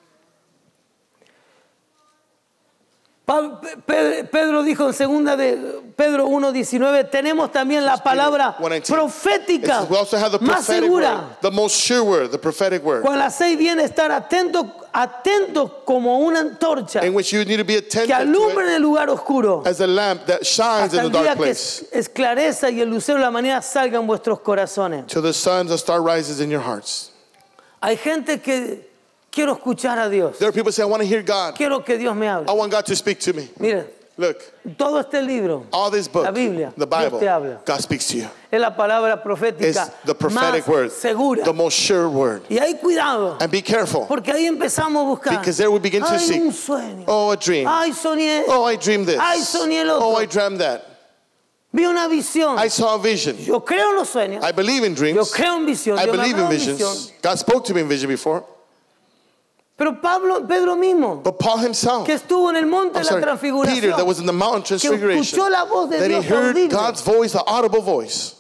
Pa- Pe- Pedro dijo en segunda de Pedro uno diecinueve, tenemos también la palabra one nineteen. It profética says we also have the más prophetic segura. word, the most sure word, the prophetic word, Con las seis viene estar atentos, atentos como una antorcha in which you need to be que attentive alumbra to en el lugar oscuro it as a lamp that shines hasta in el the día dark que place, es- esclareza y el lucero de la mañana salga en vuestros corazones. till the sun, the star rises in your hearts. Hay gente que quiero escuchar a Dios. There are people say, I want to hear God. Quiero que Dios me I hable. want God to speak to me. Mire, Look, todo este libro all this book, La Biblia, the Dios Bible, te habla. God speaks to you. es la palabra It's profética the prophetic más word, segura. the most sure word. Y hay cuidado, And be careful, porque ahí empezamos a buscar. because there we begin to Ay, seek. un sueño. Oh, a dream. Ay, soñé. Oh, I dreamed this. Ay, soñé el otro. Oh, I dreamed that. Vi una visión. I saw a vision. Yo creo en los sueños. I believe in Yo dreams. creo en visión. I Yo me believe in habló en visions. visión. God spoke to me in vision before. Pero Pablo, Pedro mismo, But Paul himself, que estuvo en el monte I'm de la sorry, Peter, that transfiguración, was in the mountain que transfiguration, escuchó la voz de that he Dios heard audible. God's voice, the audible voice.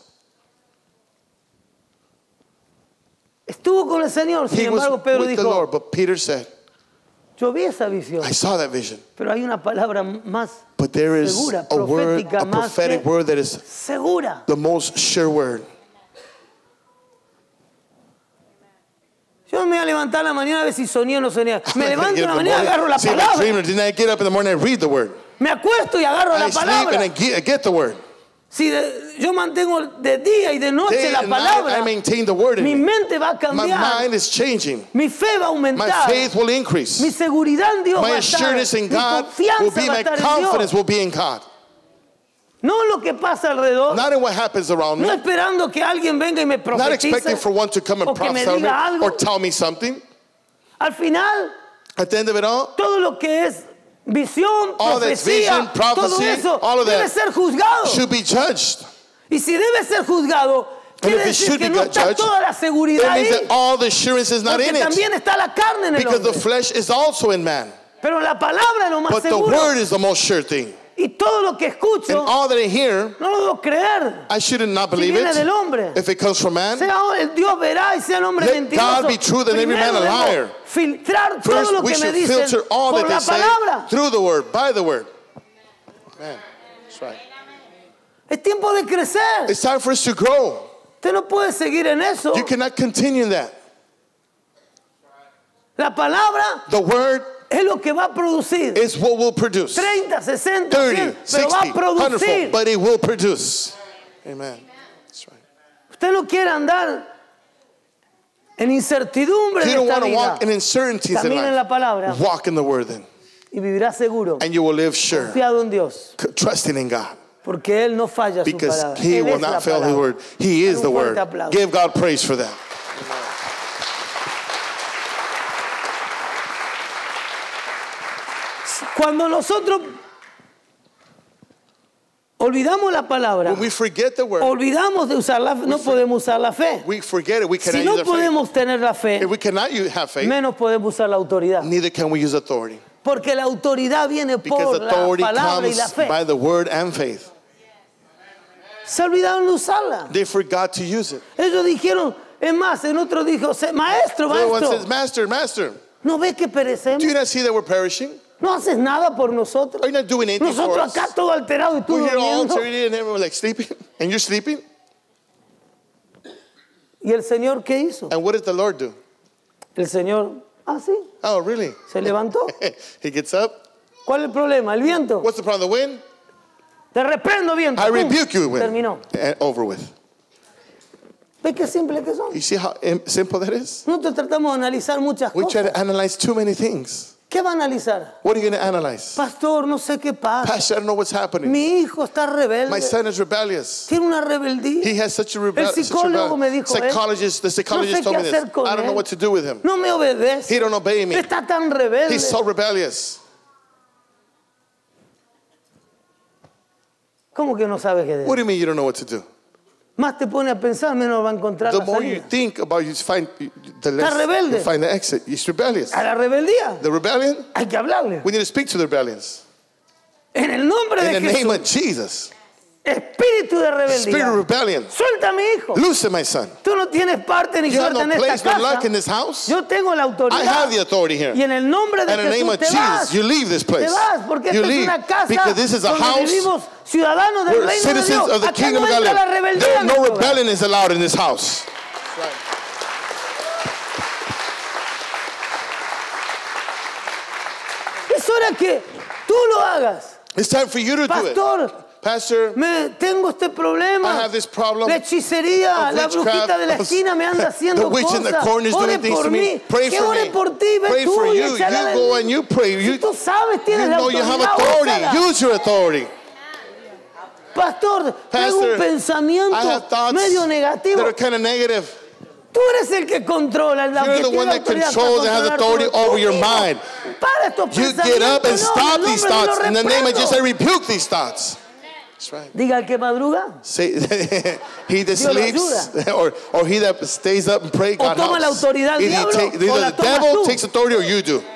Estuvo con el Señor. Sin He was embargo, Pedro with the dijo, Lord. But Peter said, yo vi esa visión. I saw that vision. Pero hay una palabra más But there is segura, a word, profética, a más prophetic que word that is segura. the most sure word. Yo me voy a levantar en la mañana a ver si soñé o no soñé. Me I levanto get en up la in the mañana, agarro la morning, see if I palabra. dream or did I get up in the morning and read the word? Me acuesto y agarro I la sleep and I palabra. get, I get the word. Si de- yo mantengo de día y de noche Day la and night, palabra, I maintain the word in mi me. mente va a My cambiar. mind is changing. Mi fe va a My aumentar. faith will increase. Mi seguridad en Dios My va a estar. assurance in Mi God will confianza be, va a my estar en confidence Dios. will be in God. No lo que pasa alrededor. Not in what happens around No me. esperando que alguien venga y me Not expecting profetice. for one to come and o que me prophesy me diga algo. or tell me something. Al final, At the end of it all, todo lo que es visión, all that's profecía, vision, prophecy, todo eso all of debe that ser juzgado. should be judged. Y si debe ser juzgado, And quiere if it decir should que be no está judged, toda la It seguridad means ahí. that all the assurance is not Porque in it. también está la carne en el Because the hombre. flesh is also in man. Pero la palabra es lo más But the seguro. word is the most sure thing. Y todo lo que And escucho, all that I hear, no lo debo creer. I shouldn't not Si believe viene it. del hombre. If it comes from man, Sea el Dios verá y sea el hombre Let mentiroso. God be truth and every man Primero a debo liar. filtrar todo first lo we que me should dicen filter all por that la they say palabra. through the word, by the word. Man, that's right. Es tiempo de crecer. It's time for us to grow. Usted no puede seguir en eso. You cannot continue in that. La palabra The word es lo que va a producir. is what will produce. treinta, sesenta, thirty, cien, pero va sixty, a producir. hundred, but it will produce. Amen. That's right. Usted no quiere andar en incertidumbre You de don't esta want to vida. walk in uncertainties in Camina en la life. palabra Walk in the word then. y vivirá seguro, And you will live sure, confiado en Dios, c- trusting in God. porque Él no falla su Because palabra. he Él will es la not fail his palabra. word. He is Un the word. fuerte aplauso. Give God praise for that. Cuando nosotros olvidamos la palabra, When we forget the word, olvidamos de usar la fe, no podemos usar la fe. we forget it. We cannot Si no use our faith. podemos tener la fe, If we cannot use, have faith, menos podemos usar la autoridad. neither can we use authority. Porque la autoridad viene Because por la authority palabra y la comes fe. by the word and faith. Se olvidaron de usarla. They forgot to use it. Ellos dijeron, es más, el otro dijo, "Se- maestro, The other one says, maestro, Master, Master, ¿no ves que perecemos? do you not see that we're perishing? ¿No haces nada por nosotros? Are you not doing anything for Nosotros us? acá todo alterado y tú We're here all durmiendo. dirty and everyone like sleeping. And you're sleeping? ¿Y el Señor qué hizo? And what does the Lord do? El Señor, ah, sí, Oh, really? se levantó. He gets up. ¿Cuál es el problema? El viento. What's the problem? The wind? Te reprendo, viento. I ¡Pum! rebuke you, wind. Terminó. And over with. ¿Ves qué simple que son? You see how im- simple that is? Nosotros tratamos de analizar muchas We try cosas. to analyze too many things. ¿Qué va a analizar? What are you going to analyze? Pastor, no sé qué pasa. Pastor, I don't know what's happening. Mi hijo está My rebelde. son is rebellious. Tiene una rebeldía. He has such a El rebellious. psicólogo me dijo, ¿eh? Psychologist, the No psychologist sé told qué me hacer this. con I don't know él. what to do with him. No me obedece. He don't obey me. Está tan rebelde. He's so rebellious. ¿Cómo que no sabes qué What es? do you mean you don't know what to do? Más te pone a pensar, menos va a encontrar The la more you salida. think about you find the less rebelde. you find the exit. He's rebellious. A la rebeldía The rebellion, hay que hablarle. we need to speak to the rebellions. En el nombre In de the name Jesús. of Jesus. Espíritu de Spirit of rebeldía. rebellion. Suelta a mi hijo. Loosen my son. Tú no tienes parte ni You have suerte no en place, esta no luck in casa. this house. Yo tengo la I autoridad. have the authority here. Y en el nombre de And in the name Jesús of te Jesus, vas. you leave this Te place. vas, porque You esta es leave una casa because this is a donde house vivimos ciudadanos del We're reino de citizens Dios. of the Acá kingdom no of entra la God. rebeldía There, en no nuestro hogar. rebellion is allowed in this house. Es hora que tú lo hagas. It's time for you to do it. Pastor, Pastor, me, tengo este problema. I have this problem La hechicería, of la witchcraft, brujita de la of- esquina me anda haciendo the witch in the cosas. corner is Ore doing things por to me. mí. Pray Que for ore me. por ti, ve Pray tú for y you. échale You la- go and you pray. You, Tú sabes, you tienes la know you have autoridad. authority. úsala. Use your authority. Pastor, tengo Pastor, un pensamiento I have thoughts medio that negativo. are kind of negative. Tú eres el que controla, el You're que the tiene one that autoridad para controls and has controlar authority todo. over Tú your mismo. mind. Para estos You get up and pensamientos, no, stop en these nombre de thoughts. Dios In the name of reprendo. Jesus, I rebuke these thoughts. That's right. Diga el que madruga. Say, he that Dios lo sleeps or, or he that stays up and prays, God toma la helps. autoridad el Either, you diablo, take, o la either the tomas devil tú. takes authority or you do.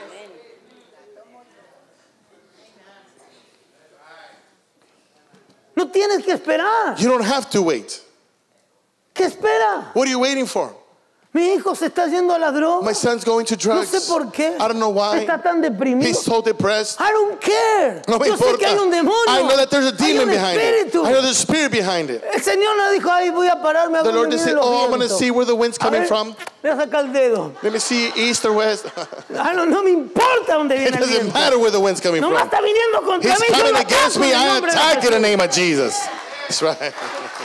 No tienes que esperar. You don't have to wait. ¿Qué espera? What are you waiting for? Mi hijo se está yendo a la droga. My son's going to No drugs. sé por qué. I don't know why. Está tan deprimido. He's so depressed. I don't care. No me Yo sé que hay un importa. demonio. I know that there's a Hay demon un behind espíritu. it. I know there's a spirit behind it. El Señor no dijo, ay, voy a pararme a The ver Lord dónde didn't say, vienen los oh, I'm going to vientos. see where the wind's A coming ver, from. voy a sacar el dedo. Let me see east or west. Ah, no, no me importa dónde It viene el doesn't viento. matter where the wind's coming No from. me está viniendo contra He's mí. Yo coming lo against ataco me. en el I nombre de attack in the Jesús. name of Jesus. That's right.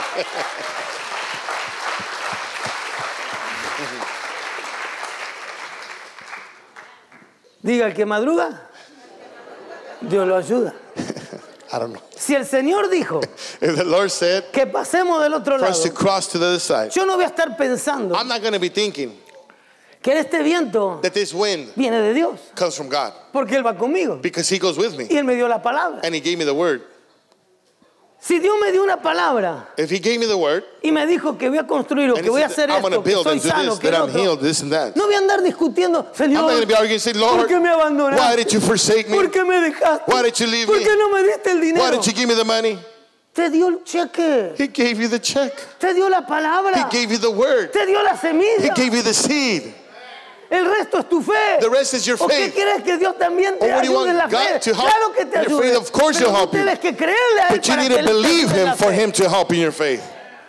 Diga, el que madruga, Dios lo ayuda. I don't know. Si el Señor dijo If the Lord said que pasemos del otro for lado, us to cross to the other side, yo no voy a estar pensando I'm not going to be thinking que este viento that this wind viene de Dios, comes from God, porque Él va conmigo because He goes with me y Él me dio la palabra. and He gave me the word. Si Dios me dio una palabra If He gave me the word y me dijo que voy a construir o and que He voy a said hacer that I'm going esto, to que build soy and do sano, this, que that el I'm otro, healed, this and that, no voy a andar discutiendo, I'm not going to be Señor, arguing and say, ¿por Lord, qué me abandonaste? why did you forsake me? ¿Por qué me dejaste? Why did you leave ¿Por me? qué no me diste el Why dinero? did you give me the money? Te dio el cheque, He gave you the check. te dio la He palabra, gave you the word. te dio la He semilla. gave you the seed. El resto es tu fe. The rest is your ¿O qué faith. quieres que Dios también te Or what do you ayude en la want God fe? to help Claro que te in your ayude. faith? Of course Pero he'll help tú you. tienes que creerle a Él But you para need que to Él te believe ayude en Him la for fe. Him to help in your faith.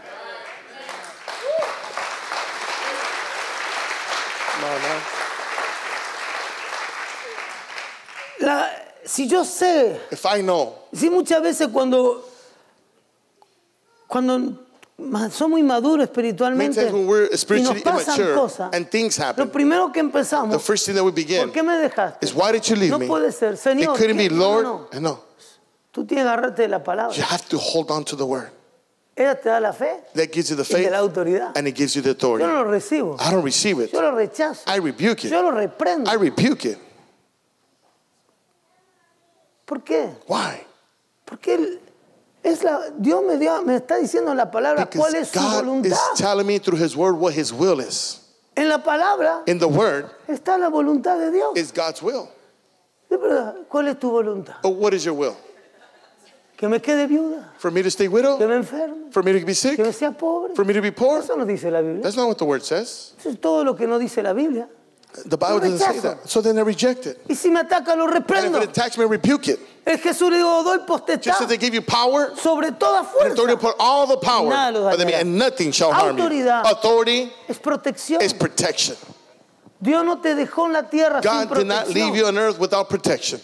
La- si yo sé, If I know, si muchas veces cuando, cuando ma- somos inmaduros many espiritualmente times when we're y nos spiritually pasan immature cosas, and things lo happen, primero que the empezamos, first thing that we ¿por begin qué me dejaste? is, why did you leave No me? puede ser, It Señor. couldn't ¿qué? be, No, Lord. no, no. No. Tú tienes que agarrarte de la You palabra. have to hold on to the word. Ella te da la fe That gives you the y te faith da la autoridad. and it gives you the authority. Yo no lo recibo, I don't receive it. yo lo rechazo, I rebuke it. yo lo reprendo. I rebuke it. ¿Por qué? Why? Porque él es la, Dios me, dio, me está diciendo en la palabra cuál es Because su God voluntad. is telling me through His word what His will is. En la palabra In the word está la voluntad de Dios. is God's will. De verdad, ¿cuál es tu voluntad? But what is your will? Que me quede viuda, For me to stay que widow? me enferme, For me to be sick? que me sea pobre. For me to be poor? Eso no dice la Biblia. That's not what the word says. Eso es todo lo que no dice la Biblia. The Bible doesn't say rechazo. that. So then I reject it. Y si me ataca, lo And if reprendo. it attacks me, rebuke it. El Jesús le dijo, doy Just potestad as they give you power, sobre toda and authority fuerza. put all the power, Nada lo but then- dañará. and nothing shall harm you. Autoridad. Authority Es protección. is protection. Dios no te dejó en la tierra sin God did not leave you protección. on earth without protection.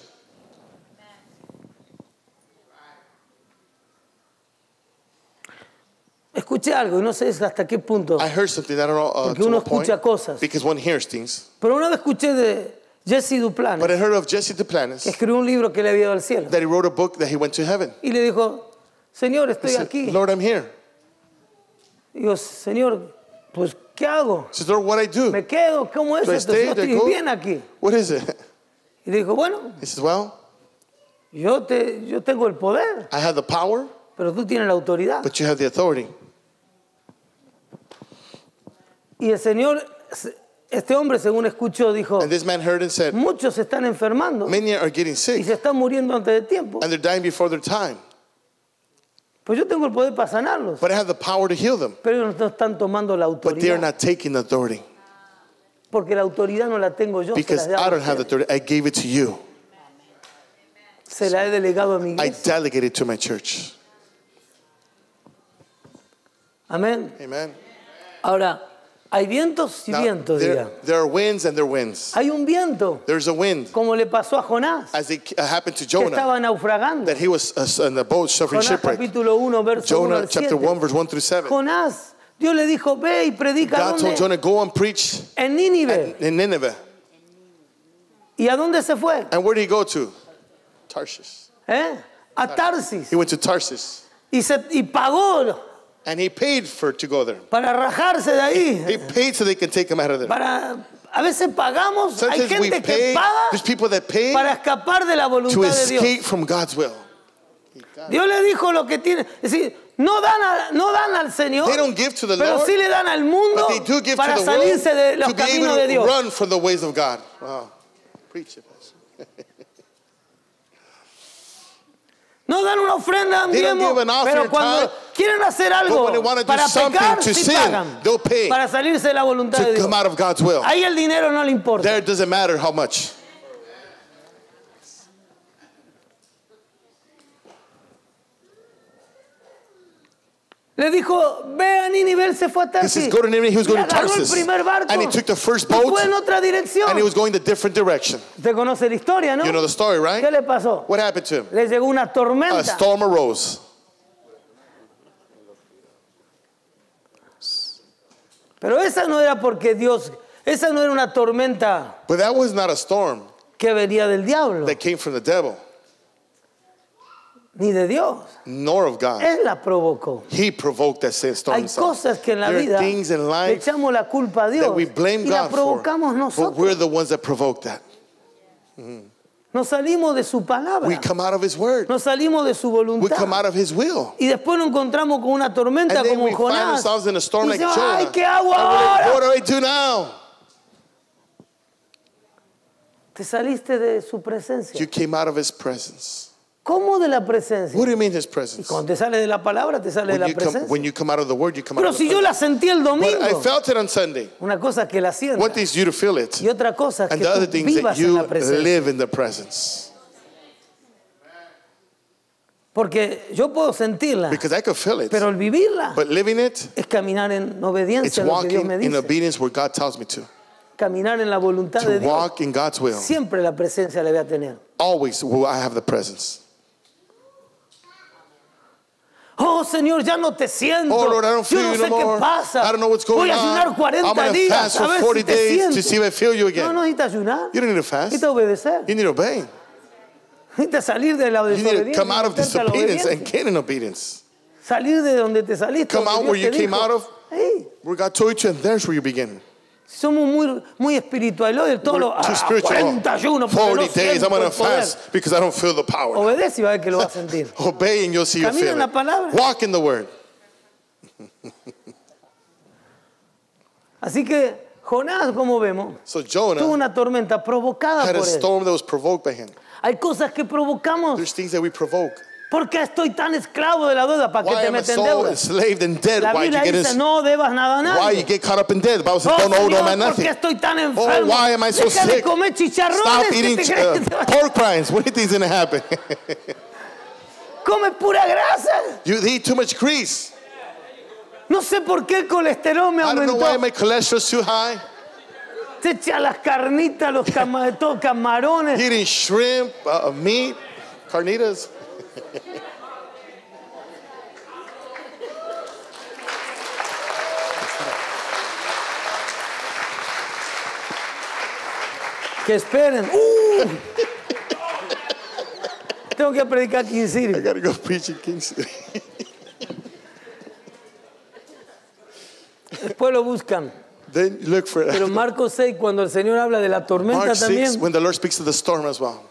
Escuché algo y no sé hasta qué punto. I heard something, I don't know, uh, Porque to uno what point, escucha cosas. because one hears things. Pero una vez escuché de Jesse Duplan, But I heard of Jesse que Duplantis, escribió un libro que le había ido al cielo. that he wrote a book that he went to heaven. Y le dijo, Señor, He estoy said, aquí. Lord, I'm here. Y digo, Señor, pues, ¿qué hago? He says, Lord, what I do? ¿Me quedo? ¿Cómo es Do I esto? stay? Yo Do I estoy go? bien aquí. What is it? Y le dijo, bueno, He says, well, yo, te, yo tengo el poder, I have the power, pero tú tienes la autoridad. but you have the authority. Y el Señor, este hombre, según escuchó, dijo, And this man heard and said, muchos se están enfermando many are getting y sick, se están muriendo antes de tiempo. and they're dying before their time. Pues yo tengo el poder para sanarlos, But I have the power to heal them. pero ellos no están tomando la But they are autoridad. not taking the authority. Porque la autoridad no la tengo yo, se Because la, he I dado don't a have the ustedes. authority. I gave it to you. Se la he delegado a mi I iglesia. delegated it to my church. Amén. Amen. Ahora, hay vientos y Now, vientos, there, diga. there are winds and there are winds. Hay un viento, There's a wind, como le pasó a Jonás, as it uh, happened to que Jonah, estaba naufragando. that he was uh, in the boat suffering Jonás shipwreck. capítulo uno, verso uno Jonah al chapter siete. one, verse one through seven. Jonás, Dios le dijo, ve y predica God told ¿dónde? Jonah, go and preach En Nínive. in Nineveh. ¿Y a dónde se fue? And where did he go to? Tarshish. ¿Eh? A Tarsis. He went to Tarsus. Y, se, y pagó And he paid for to go there. para rajarse de ahí. He paid so they can take him out of there. Para, a veces pagamos, hay Sometimes we gente que pay, paga there's people that pay para escapar de la to voluntad de escape Dios. from God's will. Dios le dijo lo que tiene. Es decir, no dan, a- no dan al Señor, They don't give to the pero Lord, sí le dan al mundo but they do give para to the salirse de world los to be able caminos de to Dios. run from the ways of God. Wow. Preach it, Pastor. No dan una ofrenda, They don't diezmo, give an offering pero or cuando tithe, quieren hacer but when they algo wanna do para something pecar, to sí sin, pagan. they'll pay Para salirse de la voluntad de to Dios. come out of God's will. Ahí el dinero no le importa. There it doesn't matter how much. Le dijo, ve a Nínive, él se fue a He says, Tarsis. go to Nineveh. He was going Y to agarró el Tarsus. primer barco And he took the first y boat fue en otra dirección. and he was going the different direction. Usted conoce la historia, ¿no? You know the story, ¿Qué right? le pasó? What happened to him? Le llegó una A tormenta. storm arose. Pero esa no era porque Dios, esa no era una tormenta But that was not a storm que venía del diablo, that came from the devil, ni de Dios. nor of God. Él la provocó. He provoked that same storm Hay himself. cosas que en la There vida are things in le life echamos la culpa a Dios that we blame y la God for, provocamos but nosotros. we're the ones that provoked that. Nos salimos de su palabra, We come out of His word. nos salimos de su We voluntad. come out of His will. Y después nos encontramos con una tormenta And then como we find Jonás. ourselves in a storm Y like decimos, ay, Jonah. ¿qué hago And we're like, ahora? what do I do now? Te saliste de su presencia. You came out of His presence. ¿Cómo de la presencia? What do you mean His Y presence? cuando te sale de la palabra, te sale de When la you come, presencia. when you come out of the word, you come out Pero of the si yo la presence. sentí el But I domingo, felt it on Sunday. una cosa es que la sienta One thing is you to feel it. y otra cosa es And que the other tú thing is vivas that en you la presencia. live in the presence. Porque yo puedo sentirla, Because I could feel it. pero el vivirla But living it, es caminar en it's obediencia a lo que Dios walking me in dice. obedience where God tells me to. Caminar en la voluntad de To Dios. walk in God's will. Siempre la presencia la voy a tener. Always will I have the presence. Oh, Señor, ya no te siento. Oh, Lord, I don't Yo feel no you sé no qué more. pasa. I don't know what's Voy going a ayunar on. I'm cuarenta going to días fast a for ver forty si te days to siento. see if I feel you No, again. no necesitas ayunar. You don't need to fast. Necesitas obedecer. You need to obey. Necesitas salir de la You need to desobediencia. come out of y meterte a la disobedience and obediencia. get in obedience. Salir de donde te saliste. Come donde out Dios where you te came dijo. out of. Hey, Where God told you to, and there's where you begin. somos muy, muy espirituales. Todo lo, We're too ah, spiritual. cuarenta ayunos porque forty no days, I'm siento going to el poder. fast because I don't feel the power. Obedece y va a ver que lo vas a sentir. Obey and you'll see you Camina feel en la it. palabra. Walk in the word. Así que Jonás, como vemos, So tuvo Jonah una tormenta provocada had a por él. storm that was provoked by him. Hay cosas que provocamos. There's things that we provoke. ¿Por qué estoy tan esclavo de la deuda? ¿Para qué Why te am I meten so deuda? enslaved and dead? La Why you Biblia get dice, in, no debas nada a why you nadie. get caught up in debt? The Bible says, Oh, don't owe no Señor, man ¿por qué nothing. estoy tan Oh, enfermo? why am I so Deja de sick? comer chicharrones. Stop ¿qué eating te crees que te va- uh, pork rinds. What do you think is going to happen? Come pura grasa. You eat too much grease. No sé por qué el colesterol me I don't know why aumentó. my cholesterol's too high. Te echa las carnitas, los cama- todos camarones. Eating shrimp, uh, meat, carnitas. Que esperen. ¡Uh! Tengo que predicar aquí en I Siria. gotta go preach in King City. Después lo buscan. Then you look for it. Pero Marcos seis, cuando el Señor habla de la tormenta Mark también, six, when the Lord speaks to the storm as well.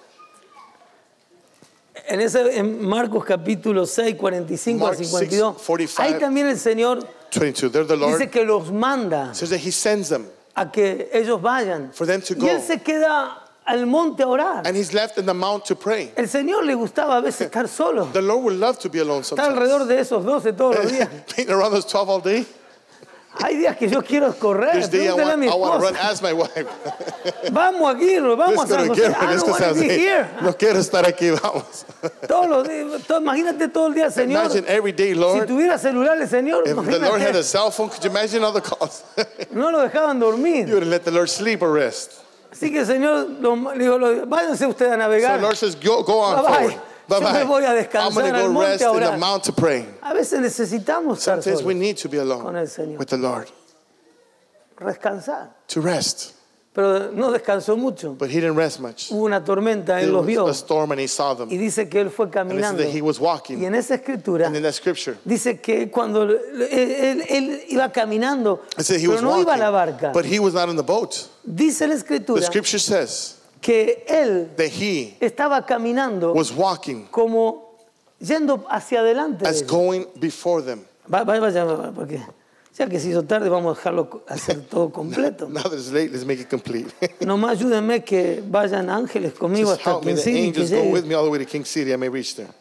en, ese, en Marcos capítulo seis, cuarenta y cinco Mark a cincuenta y dos, six, forty-five. ahí también el Señor twenty-two, there the Lord dice que los manda says that He sends them, a que ellos vayan. For them to Y él go. se queda al monte a orar. and He's left in the mount to pray. El Señor le gustaba a veces estar solo. The Lord would love to be alone Está sometimes. alrededor de esos doce todos los días. Being around those twelve all day. Hay días que yo quiero correr. This day I Pregúntale a want, mi I want to run. esposa. Ask my wife. Vamos aquí, nos vamos Let's a go San to José. Gilbert. I Let's don't go to want to San be Jose. here. No quiero estar aquí, vamos. Todos los días, todo- imagínate todo el día, Señor. Imagine every day, Si Lord. tuviera celular el Señor, If the Lord had imagínate, a cell phone, could you imagine all the calls? no lo dejaban You dormir. would let the Lord sleep or rest. Así que el Señor lo- le dijo, lo- váyanse ustedes a So navegar. the Lord says, go, go on Bye-bye. forward. Bye Yo me bye. voy a I'm descansar going to al go monte rest a in the orar. mount to pray. A veces necesitamos estar Sometimes we solos, need to be Con alone el Señor. with the Lord descansar. to rest. Pero no descansó mucho. But he didn't rest much. Hubo una tormenta, él There los vio. was a storm and he saw them. Y dice que él fue And it says caminando. that he was Y walking. en esa escritura And in that scripture, dice que cuando él, él- él iba caminando, it said he pero was no iba a la walking. barca. But he was not in the boat. Dice la The escritura scripture says que él that he estaba caminando was walking como yendo hacia adelante. de as ellos. going before them. Va- va- Vaya, porque ya que se hizo tarde, vamos a dejarlo hacer todo completo. Now that it's late, let's make it complete. Nomás ayúdenme que vayan ángeles conmigo Just hasta help me. King The City, que angels go with llegue. me all the way to King City. I may reach there.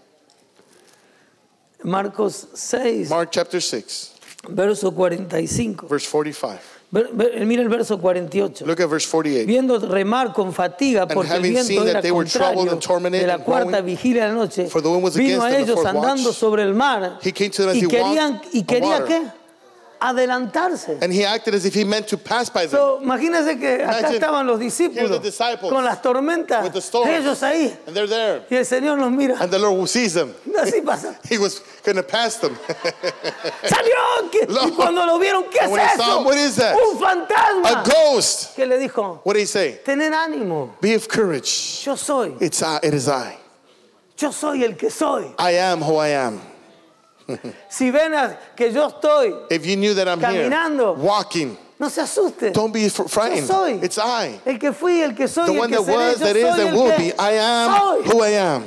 Marcos seis, Mark chapter six, verso cuarenta y cinco. verse forty-five. Mira el verso cuarenta y ocho. Look at verse forty-eight. Viendo remar con fatiga porque el having seen viento that era they were troubled and contrario tormented de la and cuarta growing, vigilia de la noche, for the wind was vino against a them the ellos fourth andando watch. sobre el mar He came to them as y he querían walked y on quería water. qué, adelantarse. And he acted as if he meant to pass by them. So, imagínense que acá Imagine, estaban los here discípulos the disciples con las tormentas, with the storms. ellos ahí, And they're there. y el Señor los mira. And the Lord sees them. Así pasa. He was going to pass them. Salió. ¿Qué? Y cuando lo vieron, ¿qué es And when they saw eso? him, what is that? Un fantasma. A ghost. ¿Qué le dijo? What did he say? Tener ánimo. Be of courage. Yo soy. It's I, it is I. Yo soy el que soy. I am who I am. Si ven a- que yo estoy, If you knew that I'm Caminando. here, walking, no se asusten. don't be fr- frightened. Yo soy. It's I. El que fui, el que soy, The el one que that seré. was, Yo that is, soy that el will que be. I am soy. who I am.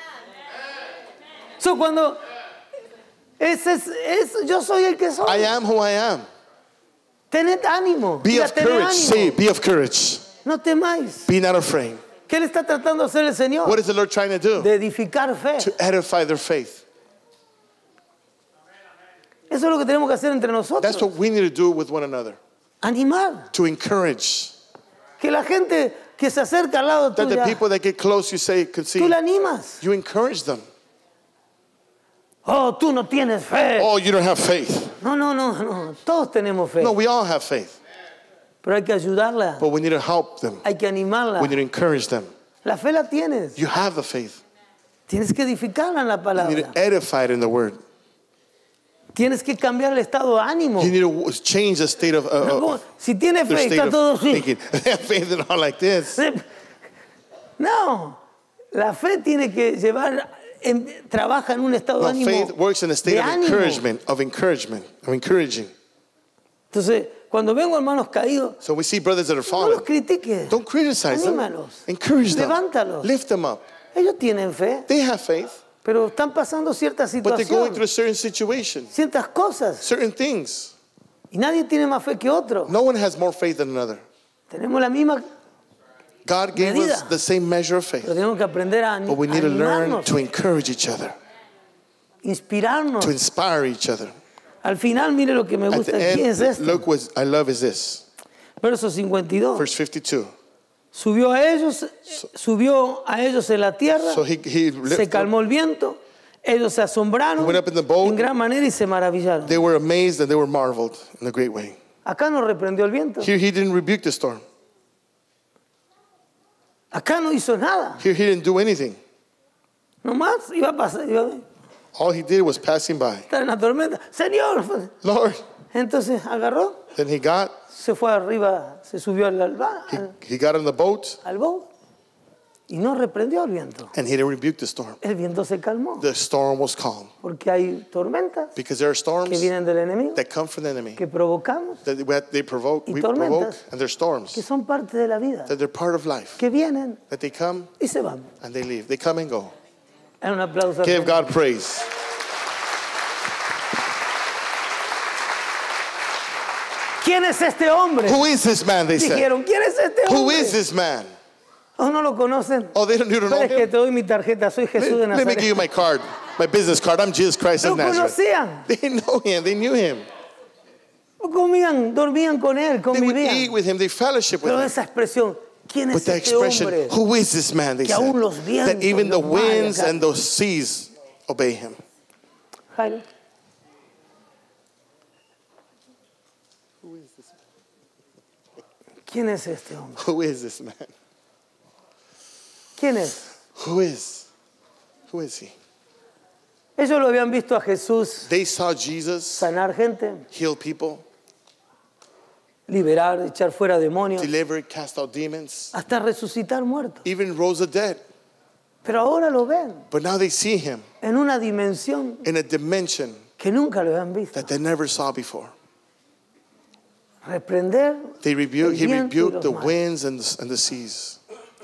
So, cuando ese es, es, yo soy el que soy. I am who I am. Tened ánimo. Be Diga, of tened courage. ánimo. Say, be of courage. No temáis. Be not afraid. ¿Qué le está tratando de hacer el Señor? What is the Lord trying to do? De edificar fe. To edify their faith. Eso es lo que tenemos que hacer entre nosotros. That's what we need to do with one another. Animar. To encourage. Que la gente que se acerca al lado That the tuyo, people that get close, you say, could see. tú la animas. You encourage them. Oh, tú no tienes fe. Oh, you don't have faith. No, no, no, no. Todos tenemos fe. No, we all have faith. Pero hay que ayudarla. But we need to help them. Hay que animarla. We need to encourage them. La fe la tienes. You have the faith. Tienes que edificarla en la You need palabra. to edify it in the word. Tienes que cambiar el estado de ánimo. You need to change the state of, uh, No, uh, si tiene their fe, state está todo of así. thinking. They have faith and all like this. No, la fe tiene que llevar, en- trabaja en un estado de No, ánimo. faith works in a state de of ánimo. encouragement, of encouragement, of encouraging. Entonces, cuando vengo hermanos caídos, So we see brothers that are no falling. los critiques. Don't criticize them. Anímalos. Encourage them. Levántalos. Lift them up. Ellos tienen fe, They have faith, pero están pasando ciertas but they're going through a situaciones, certain situation, ciertas cosas. certain things. Y nadie tiene más fe que otro. No one has more faith than another. Tenemos la misma, God gave us Medida. the same measure of pero faith, tenemos que aprender a ani- but we need to learn animarnos, to encourage each other, inspirarnos. to inspire each other. Al final, mire lo que me At gusta. the ¿Quién es end, esto? look what I love is this. Verso cincuenta y dos. Verse fifty-two. Subió a ellos, subió a ellos en la tierra, So he, he se lifted up. calmó el viento, ellos se asombraron He went up in the boat. en gran manera y se maravillaron. They were amazed and they were marveled in a great way. Acá no reprendió el viento, Here he didn't rebuke the storm. acá no hizo nada, Here he didn't do anything. nomás iba a pasar, iba a All he did was passing by. estar en la tormenta. Señor, Lord. entonces agarró, Then he got se fue arriba, se subió al, al, he, al, he got on the boat al bote y no reprendió el viento. and he didn't rebuke the storm. El viento se calmó The storm was calm porque hay tormentas because there are que storms vienen del enemigo, that come from the enemy que provocamos, that we- they provoke, Y we provoke, tormentas. and they're storms que son parte de la vida, that they're part of life. que vienen That they come y se van. and they leave. They come and go. Es un aplauso. al Give Señor. God praise. ¿Quién es este hombre? Who is this man? They said. Dijeron, ¿quién es este hombre? Who is this man? ¿O no lo conocen? Oh, they don't, you don't know Pero es que him? te doy mi tarjeta, soy Jesús de Let, let me give you Nazaret. my card, my business card. I'm Jesus Christ Lo of Nazareth. conocían, They know him. They knew him. comían, dormían con él, They would eat convivían. with him. They fellowship with Pero him. esa expresión, ¿quién With es that este expression, hombre? who is this man? They Que said. aún los vientos That even y the los mares winds acá- and the seas obey him. Jairo, ¿quién es este hombre? Who is this man? ¿Quién es? Who is? Who is he? Ellos lo habían visto a Jesús They saw Jesus sanar gente, heal people, liberar, echar fuera demonios, deliver, cast out demons, hasta resucitar muertos. even rose the dead. Pero ahora lo ven But now they see him en una dimensión in a dimension que nunca lo habían visto. that they never saw before. Reprender They rebuke, he el viento y rebuked los the mares. winds and the, and the seas.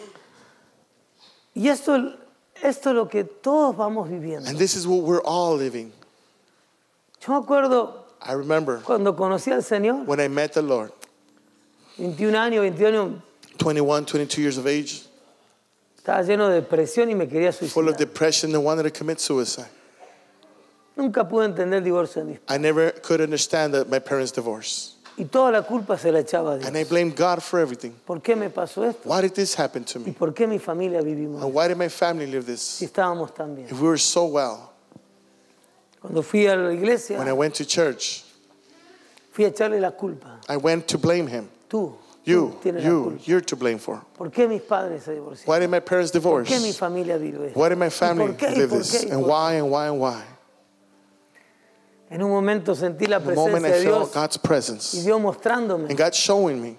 Y esto, esto es lo que todos vamos viviendo. And this is what we're all living. Yo me acuerdo I remember cuando conocí al Señor, when I met the Lord, veintiún años, veintiún años, twenty-one, twenty-two years of age, estaba lleno de depresión y me quería full of suicidar. depression and wanted to commit suicide. Nunca pude entender el divorcio de mis padres. I never could understand that my parents' divorce. Y toda la culpa se la echaba a Dios. And I blamed God for everything. ¿Por qué me pasó esto? Why did this happen to ¿Y me? por qué mi familia vivimos? And why did my family live Si this? estábamos tan bien. If we were so well. Cuando fui a la iglesia, When I went to church, fui a echarle la culpa. I went to blame him. Tú, You, tú tienes la you, culpa. you're to blame for. ¿Por qué mis padres se divorciaron? Why did my parents ¿Por divorce? qué mi familia vive esto? Why did my ¿Y family por qué? ¿Y live por this? qué? ¿Y And por qué? why and why and why? En un momento sentí la The moment presencia I de felt Dios God's y presence Dios mostrándome and God showing me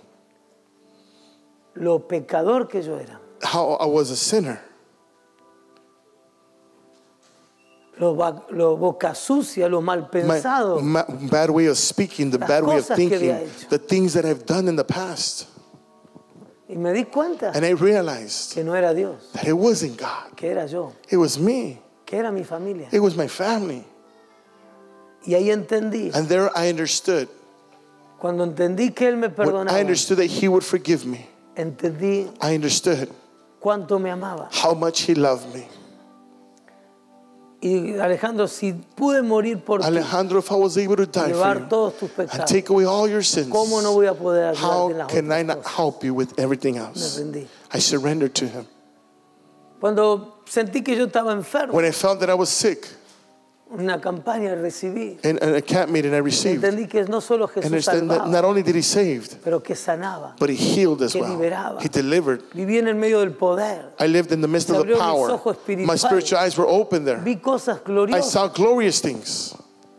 lo pecador que yo era, how I was a sinner, lo, ba- lo boca sucia, lo mal my, pensado, my bad way of speaking, the Las bad way of cosas que thinking, había hecho. the things that I've done in the past. y me di cuenta And I realized que no era Dios, that it wasn't God. que era yo, It was me. que era mi familia. It was my family. Y ahí entendí, And there I understood. cuando entendí que Él me When perdonaba, I understood that He would forgive me. entendí I understood cuánto me amaba. how much He loved me. Y Alejandro, si pude morir por ti, Alejandro, if I was able to die for llevar you todos tus and pecados, take away all your sins, ¿cómo no voy a poder ayudarte en how las can I otras not cosas? help you with everything Me else? rendí. I surrendered to Him. Cuando sentí que yo estaba enfermo, When I felt that I was sick, una campaña recibí, in, in a camp meeting I received, entendí que no solo and Jesús understand that salvaba, not only did He save, pero que sanaba. but He healed as Que well. liberaba. He delivered. Viví en el medio del poder, I lived in the midst of Se the abrió mis power. ojos My espirituales. spiritual eyes were open there. vi cosas I gloriosas. saw glorious things.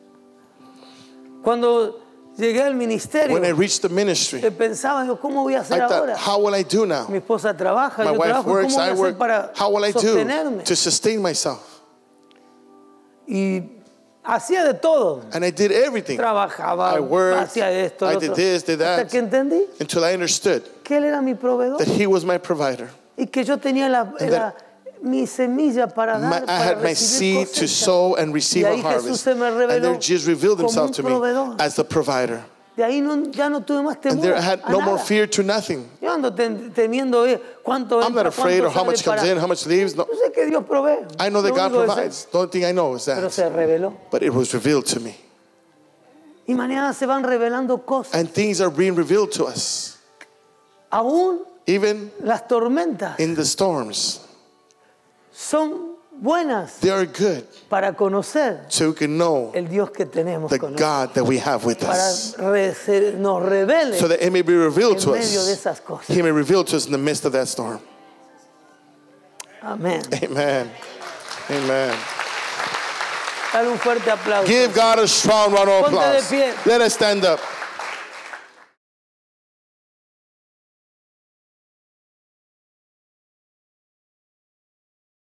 Cuando llegué al ministerio, When I reached the ministry, eh, pensaba, yo, ¿cómo voy a hacer I thought, ahora? how will I do now? Mi esposa trabaja, My yo wife trabajo, works, ¿cómo voy I a hacer work. para How will I do sostenerme? to sustain myself? Y hacía de todo. And I did everything Trabajaba, I worked, hacía esto, I lo did otro. this, did Hasta that. que entendí until I understood que Él era mi proveedor that He was my provider. y que yo tenía la, And la- mi semilla para My, dar, I para had my recibir seed to cosecha. sow and receive Y a ahí Jesús harvest. se me And reveló there Jesus revealed como Himself un to me proveedor. as the provider. De ahí no, ya no tuve más And temor there I had a no more nada. fear to nothing. Yo ando tem- temiendo eh, cuánto I'm not entra, afraid cuánto of how sale much comes para- in, how much leaves. No, Yo sé que Dios provee. I know that Lo God único es provides. eso. The only thing I know is Pero that. se reveló. But it was revealed to me. Y mañana se van revelando cosas. And things are being revealed to us. Aún Even las tormentas in the storms, son buenas they are good. para conocer So we can know el Dios que tenemos the con nosotros. God that we have with Para us. re- se- nos revele So that it may be revealed en to medio de us. esas cosas. He may reveal to us in the midst of that storm. Amén. Amen. Amen. Dale un fuerte aplauso. Give God a strong round of Ponte de applause. pie. Let us stand up.